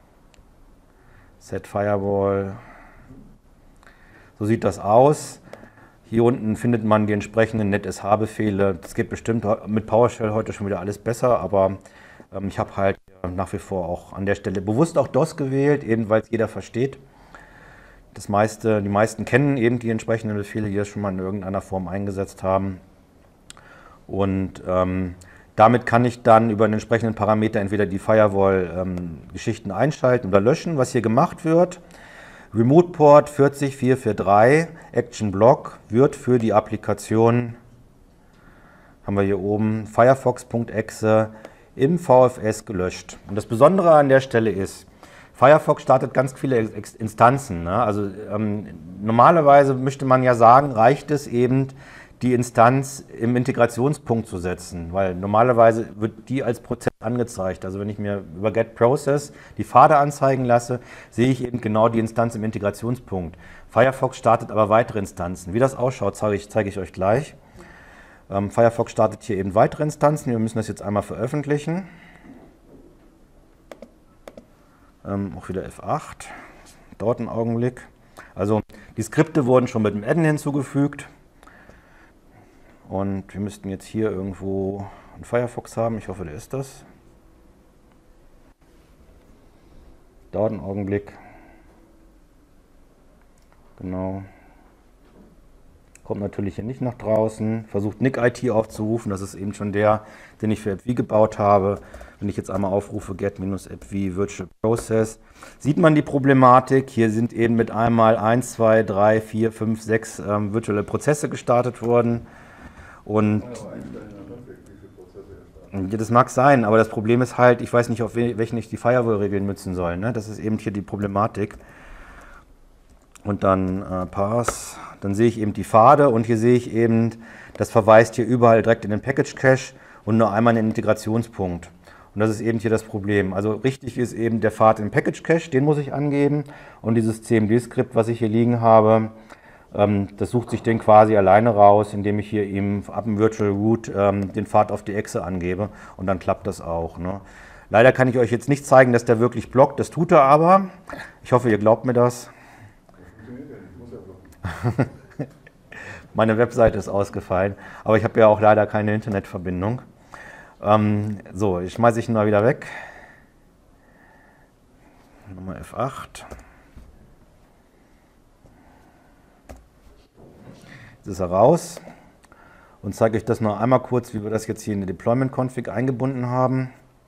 Set Firewall. So sieht das aus. Hier unten findet man die entsprechenden NetSH-Befehle. Das geht bestimmt mit PowerShell heute schon wieder alles besser, aber ähm, ich habe halt nach wie vor auch an der Stelle bewusst auch DOS gewählt, eben weil es jeder versteht. Das meiste, die meisten kennen eben die entsprechenden Befehle, die das schon mal in irgendeiner Form eingesetzt haben. Und ähm, damit kann ich dann über einen entsprechenden Parameter entweder die Firewall-Geschichten ähm, einschalten oder löschen, was hier gemacht wird. Remote Port vier null vier vier drei Action Block wird für die Applikation, haben wir hier oben, Firefox.exe im V F S gelöscht. Und das Besondere an der Stelle ist, Firefox startet ganz viele Instanzen. Ne? Also ähm, normalerweise möchte man ja sagen, reicht es eben, die Instanz im Integrationspunkt zu setzen, weil normalerweise wird die als Prozess angezeigt. Also wenn ich mir über getProcess die Pfade anzeigen lasse, sehe ich eben genau die Instanz im Integrationspunkt. Firefox startet aber weitere Instanzen. Wie das ausschaut, zeige ich, zeige ich euch gleich. Ähm, Firefox startet hier eben weitere Instanzen. Wir müssen das jetzt einmal veröffentlichen. Ähm, auch wieder F acht. Dauert einen Augenblick. Also die Skripte wurden schon mit dem Add-in hinzugefügt. Und wir müssten jetzt hier irgendwo einen Firefox haben. Ich hoffe, der ist das. Dauert einen Augenblick. Genau. Kommt natürlich hier nicht nach draußen. Versucht Nick I T aufzurufen. Das ist eben schon der, den ich für AppV gebaut habe. Wenn ich jetzt einmal aufrufe, get-appv virtual process, sieht man die Problematik. Hier sind eben mit einmal eins, zwei, drei, vier, fünf, sechs ähm, virtuelle Prozesse gestartet worden. Und ja, das mag sein, aber das Problem ist halt, ich weiß nicht, auf welchen ich die Firewall-Regeln nutzen soll. Ne? Das ist eben hier die Problematik. Und dann äh, Parse, dann sehe ich eben die Pfade und hier sehe ich eben, das verweist hier überall direkt in den Package-Cache und nur einmal in den Integrationspunkt. Und das ist eben hier das Problem. Also richtig ist eben der Pfad im Package-Cache, den muss ich angeben. Und dieses C M D-Skript, was ich hier liegen habe, ähm, das sucht sich den quasi alleine raus, indem ich hier eben ab dem Virtual Root ähm, den Pfad auf die Exe angebe. Und dann klappt das auch. Ne? Leider kann ich euch jetzt nicht zeigen, dass der wirklich blockt. Das tut er aber. Ich hoffe, ihr glaubt mir das. Meine Webseite ist ausgefallen, aber ich habe ja auch leider keine Internetverbindung. Ähm, so, ich schmeiße ich ihn mal wieder weg. Nochmal F acht. Jetzt ist er raus und zeige euch das noch einmal kurz, wie wir das jetzt hier in die Deployment-Config eingebunden haben.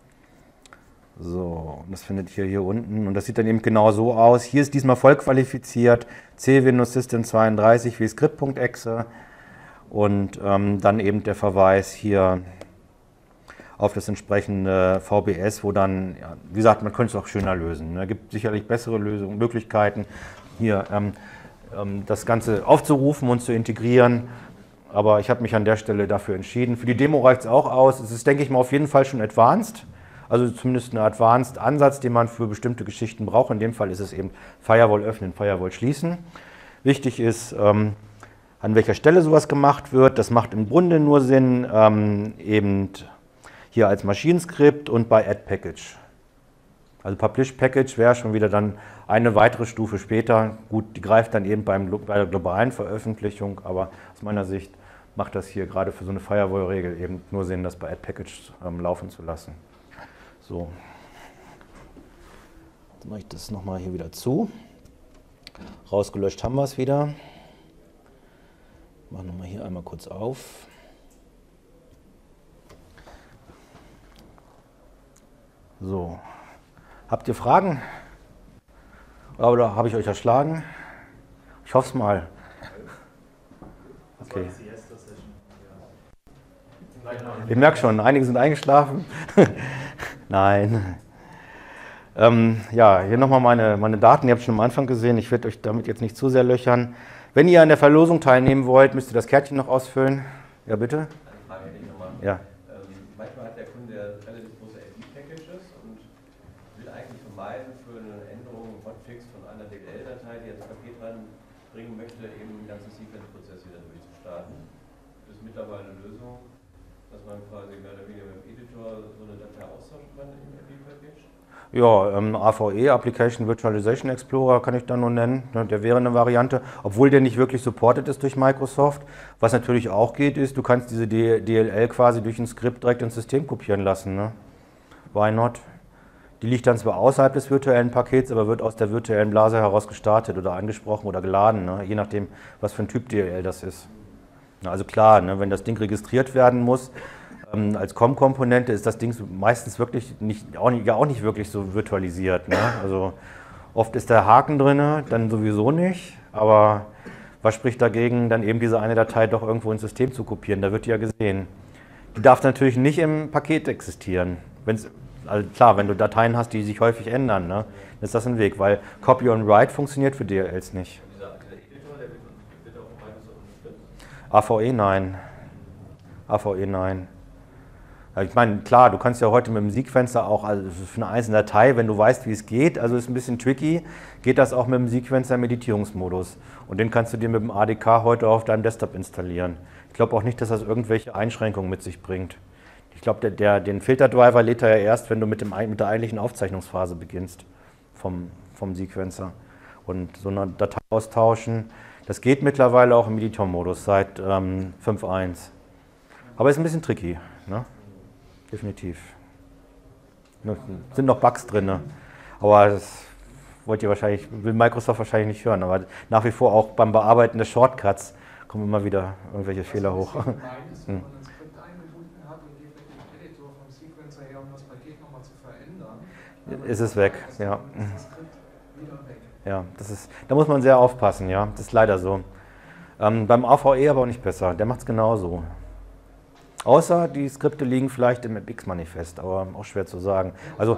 So, das findet ihr hier unten und das sieht dann eben genau so aus. Hier ist diesmal voll qualifiziert, C Windows System zweiunddreißig wie Script.exe und ähm, dann eben der Verweis hier auf das entsprechende V B S, wo dann, ja, wie gesagt, man könnte es auch schöner lösen. Es gibt sicherlich bessere Lösungen, Möglichkeiten, hier ähm, ähm, das Ganze aufzurufen und zu integrieren. Aber ich habe mich an der Stelle dafür entschieden. Für die Demo reicht es auch aus. Es ist, denke ich mal, auf jeden Fall schon advanced. Also zumindest ein Advanced-Ansatz, den man für bestimmte Geschichten braucht. In dem Fall ist es eben Firewall öffnen, Firewall schließen. Wichtig ist, ähm, an welcher Stelle sowas gemacht wird. Das macht im Grunde nur Sinn, ähm, eben hier als Maschinenskript und bei Add Package. Also Publish Package wäre schon wieder dann eine weitere Stufe später. Gut, die greift dann eben beim, bei der globalen Veröffentlichung, aber aus meiner Sicht macht das hier gerade für so eine Firewall-Regel eben nur Sinn, das bei Add Package ähm, laufen zu lassen. So, jetzt mache ich das nochmal hier wieder zu. Rausgelöscht haben wir es wieder. Machen wir mal hier einmal kurz auf. So, habt ihr Fragen? Oder habe ich euch erschlagen? Ich hoffe es mal. Okay. Ich merke schon, einige sind eingeschlafen. Nein. Ähm, ja, hier nochmal meine, meine Daten. Ihr habt schon am Anfang gesehen. Ich werde euch damit jetzt nicht zu sehr löchern. Wenn ihr an der Verlosung teilnehmen wollt, müsst ihr das Kärtchen noch ausfüllen. Ja, bitte? Eine Frage hätte ich nochmal. Ja. Ähm, manchmal hat der Kunde relativ große A P-Packages und will eigentlich vermeiden, für eine Änderung, Hotfix von einer D L L-Datei, die er ins Paket reinbringen möchte, eben den ganzen Sequence-Prozess wieder durchzustarten. Das ist mittlerweile eine Lösung, dass man quasi mehr oder weniger mit dem Editor so eine Datei austauschen kann im A P-Package? Ja, ähm, A V E, Application Virtualization Explorer, kann ich da nur nennen. Der wäre eine Variante, obwohl der nicht wirklich supported ist durch Microsoft. Was natürlich auch geht, ist, du kannst diese D L L quasi durch ein Skript direkt ins System kopieren lassen. Ne? Why not? Die liegt dann zwar außerhalb des virtuellen Pakets, aber wird aus der virtuellen Blase heraus gestartet oder angesprochen oder geladen, ne? Je nachdem, was für ein Typ D L L das ist. Also klar, ne, wenn das Ding registriert werden muss, ähm, als C O M-Komponente ist das Ding meistens wirklich nicht, auch nicht, ja auch nicht wirklich so virtualisiert. Ne? Also, Oft ist der Haken drin, dann sowieso nicht, aber was spricht dagegen, dann eben diese eine Datei doch irgendwo ins System zu kopieren? Da wird die ja gesehen. Die darf natürlich nicht im Paket existieren. Wenn's, also klar, wenn du Dateien hast, die sich häufig ändern, ne, dann ist das ein Weg, weil Copy on Write funktioniert für D L Ls nicht. A V E nein. A V E nein. Ich meine, klar, du kannst ja heute mit dem Sequencer auch, also für eine einzelne Datei, wenn du weißt, wie es geht, also ist ein bisschen tricky, geht das auch mit dem Sequencer im Editierungsmodus. Und den kannst du dir mit dem A D K heute auf deinem Desktop installieren. Ich glaube auch nicht, dass das irgendwelche Einschränkungen mit sich bringt. Ich glaube, der, der, den Filterdriver lädt er ja erst, wenn du mit, dem, mit der eigentlichen Aufzeichnungsphase beginnst vom, vom Sequencer. Und so eine Datei austauschen, das geht mittlerweile auch im Editor-Modus seit ähm, fünf Punkt eins. Aber ist ein bisschen tricky, ne? Definitiv. Sind noch Bugs drin, ne? Aber das wollt ihr wahrscheinlich, will Microsoft wahrscheinlich nicht hören, aber nach wie vor auch beim Bearbeiten des Shortcuts kommen immer wieder irgendwelche was Fehler hoch. Gemein ist, wenn man ein Skript eingebunden hat und geht mit dem Editor vom Sequencer her, um das Paket nochmal zu verändern, ist es weg, ja. Ist das Skript wieder weg. Ja, das ist, da muss man sehr aufpassen, ja, das ist leider so. Ähm, beim A V E aber auch nicht besser, der macht es genauso. Außer die Skripte liegen vielleicht im X-Manifest, aber auch schwer zu sagen. Also,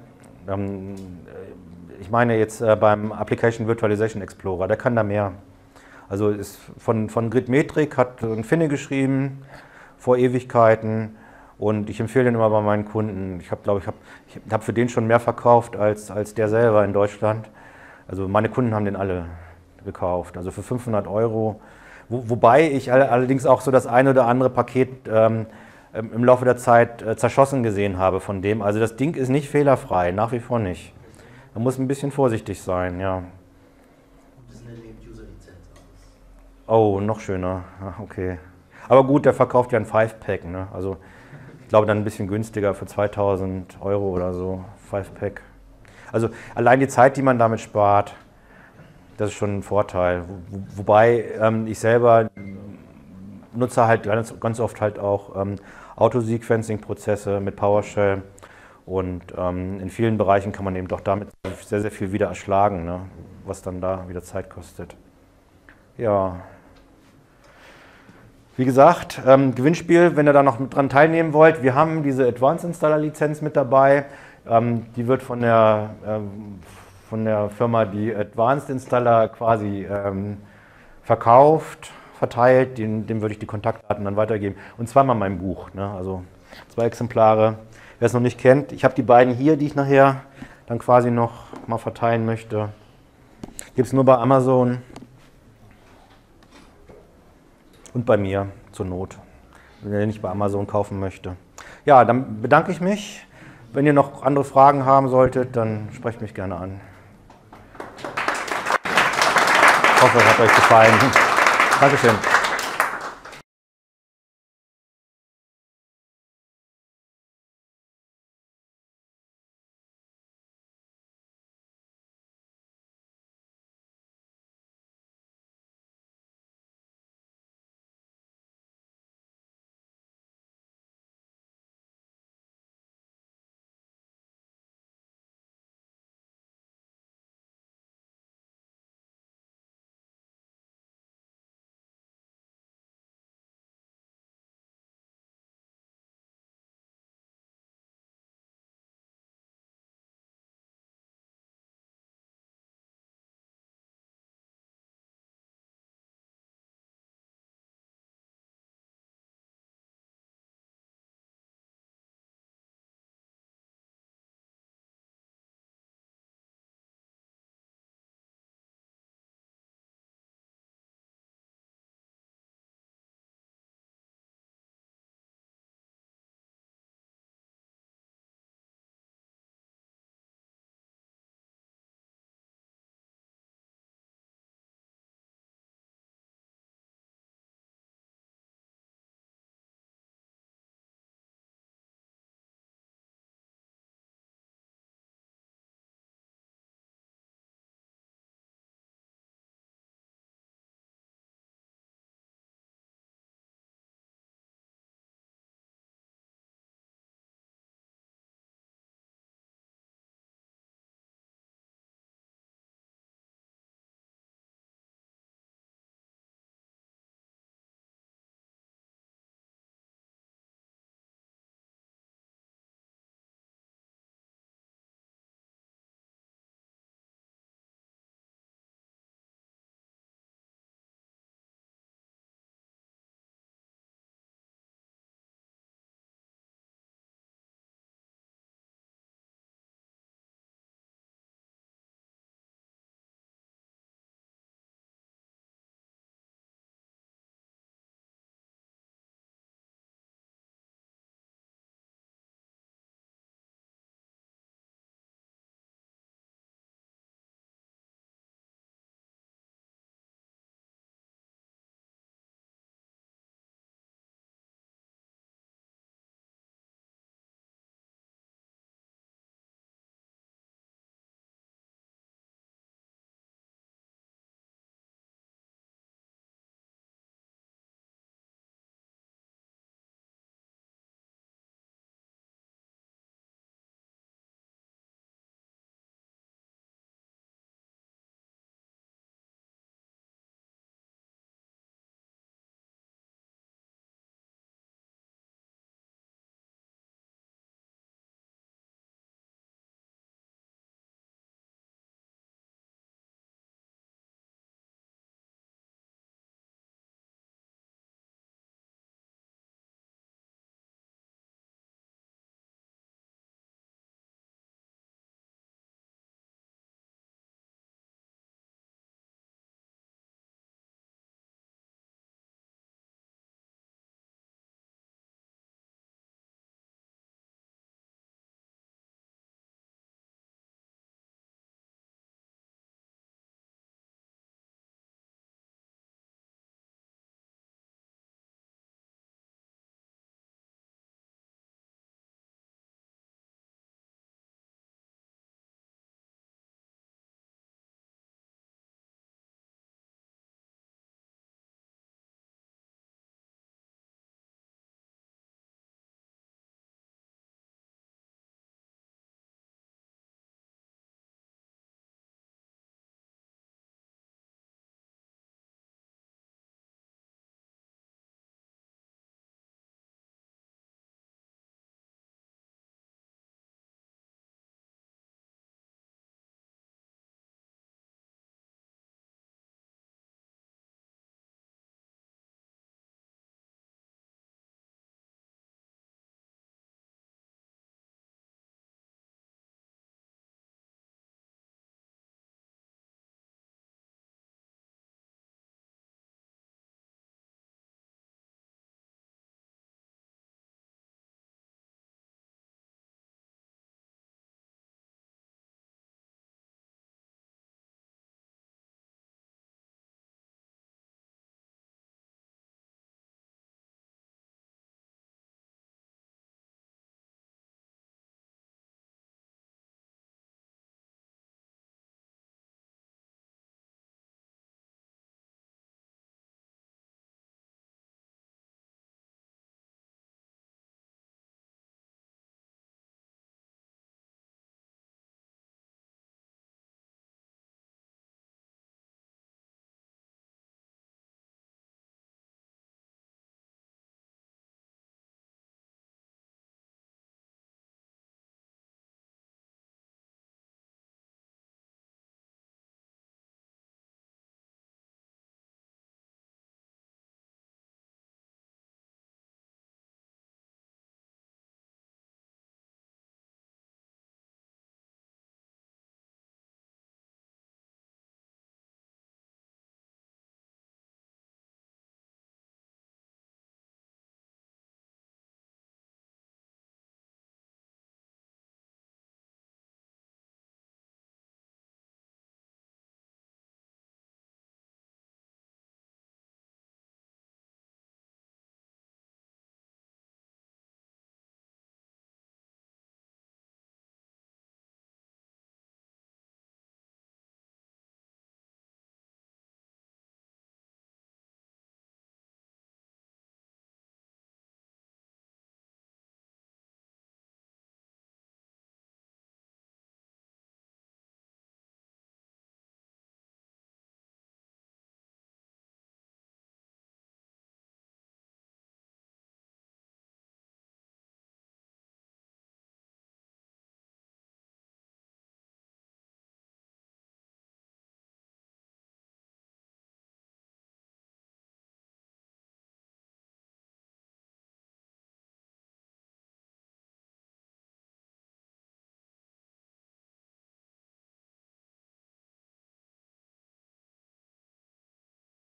ähm, ich meine jetzt äh, beim Application Virtualization Explorer, der kann da mehr. Also ist von, von Gridmetric hat ein Finne geschrieben, vor Ewigkeiten, und ich empfehle den immer bei meinen Kunden. Ich habe, glaube ich, habe ich hab für den schon mehr verkauft als, als der selber in Deutschland. Also meine Kunden haben den alle gekauft, also für fünfhundert Euro. Wo, wobei ich allerdings auch so das eine oder andere Paket ähm, im Laufe der Zeit äh, zerschossen gesehen habe von dem. Also das Ding ist nicht fehlerfrei, nach wie vor nicht. Man muss ein bisschen vorsichtig sein, ja. Das ist eine User-Lizenz. Oh, noch schöner, okay. Aber gut, der verkauft ja ein Five-Pack, ne? Also ich glaube dann ein bisschen günstiger für zweitausend Euro oder so, Five-Pack. Also allein die Zeit, die man damit spart, das ist schon ein Vorteil. Wo, wobei ähm, ich selber nutze halt ganz, ganz oft halt auch ähm, Autosequencing-Prozesse mit PowerShell, und ähm, in vielen Bereichen kann man eben doch damit sehr, sehr viel wieder erschlagen, ne? Was dann da wieder Zeit kostet. Ja. Wie gesagt, ähm, Gewinnspiel, wenn ihr da noch mit dran teilnehmen wollt, wir haben diese Advanced Installer Lizenz mit dabei. Ähm, die wird von der, ähm, von der Firma, die Advanced Installer quasi ähm, verkauft, verteilt. Den, dem würde ich die Kontaktdaten dann weitergeben. Und zweimal mein Buch, ne? Also zwei Exemplare. Wer es noch nicht kennt, ich habe die beiden hier, die ich nachher dann quasi noch mal verteilen möchte. Gibt es nur bei Amazon und bei mir zur Not, wenn ihr nicht bei Amazon kaufen möchte. Ja, dann bedanke ich mich. Wenn ihr noch andere Fragen haben solltet, dann sprecht mich gerne an. Ich hoffe, es hat euch gefallen. Dankeschön.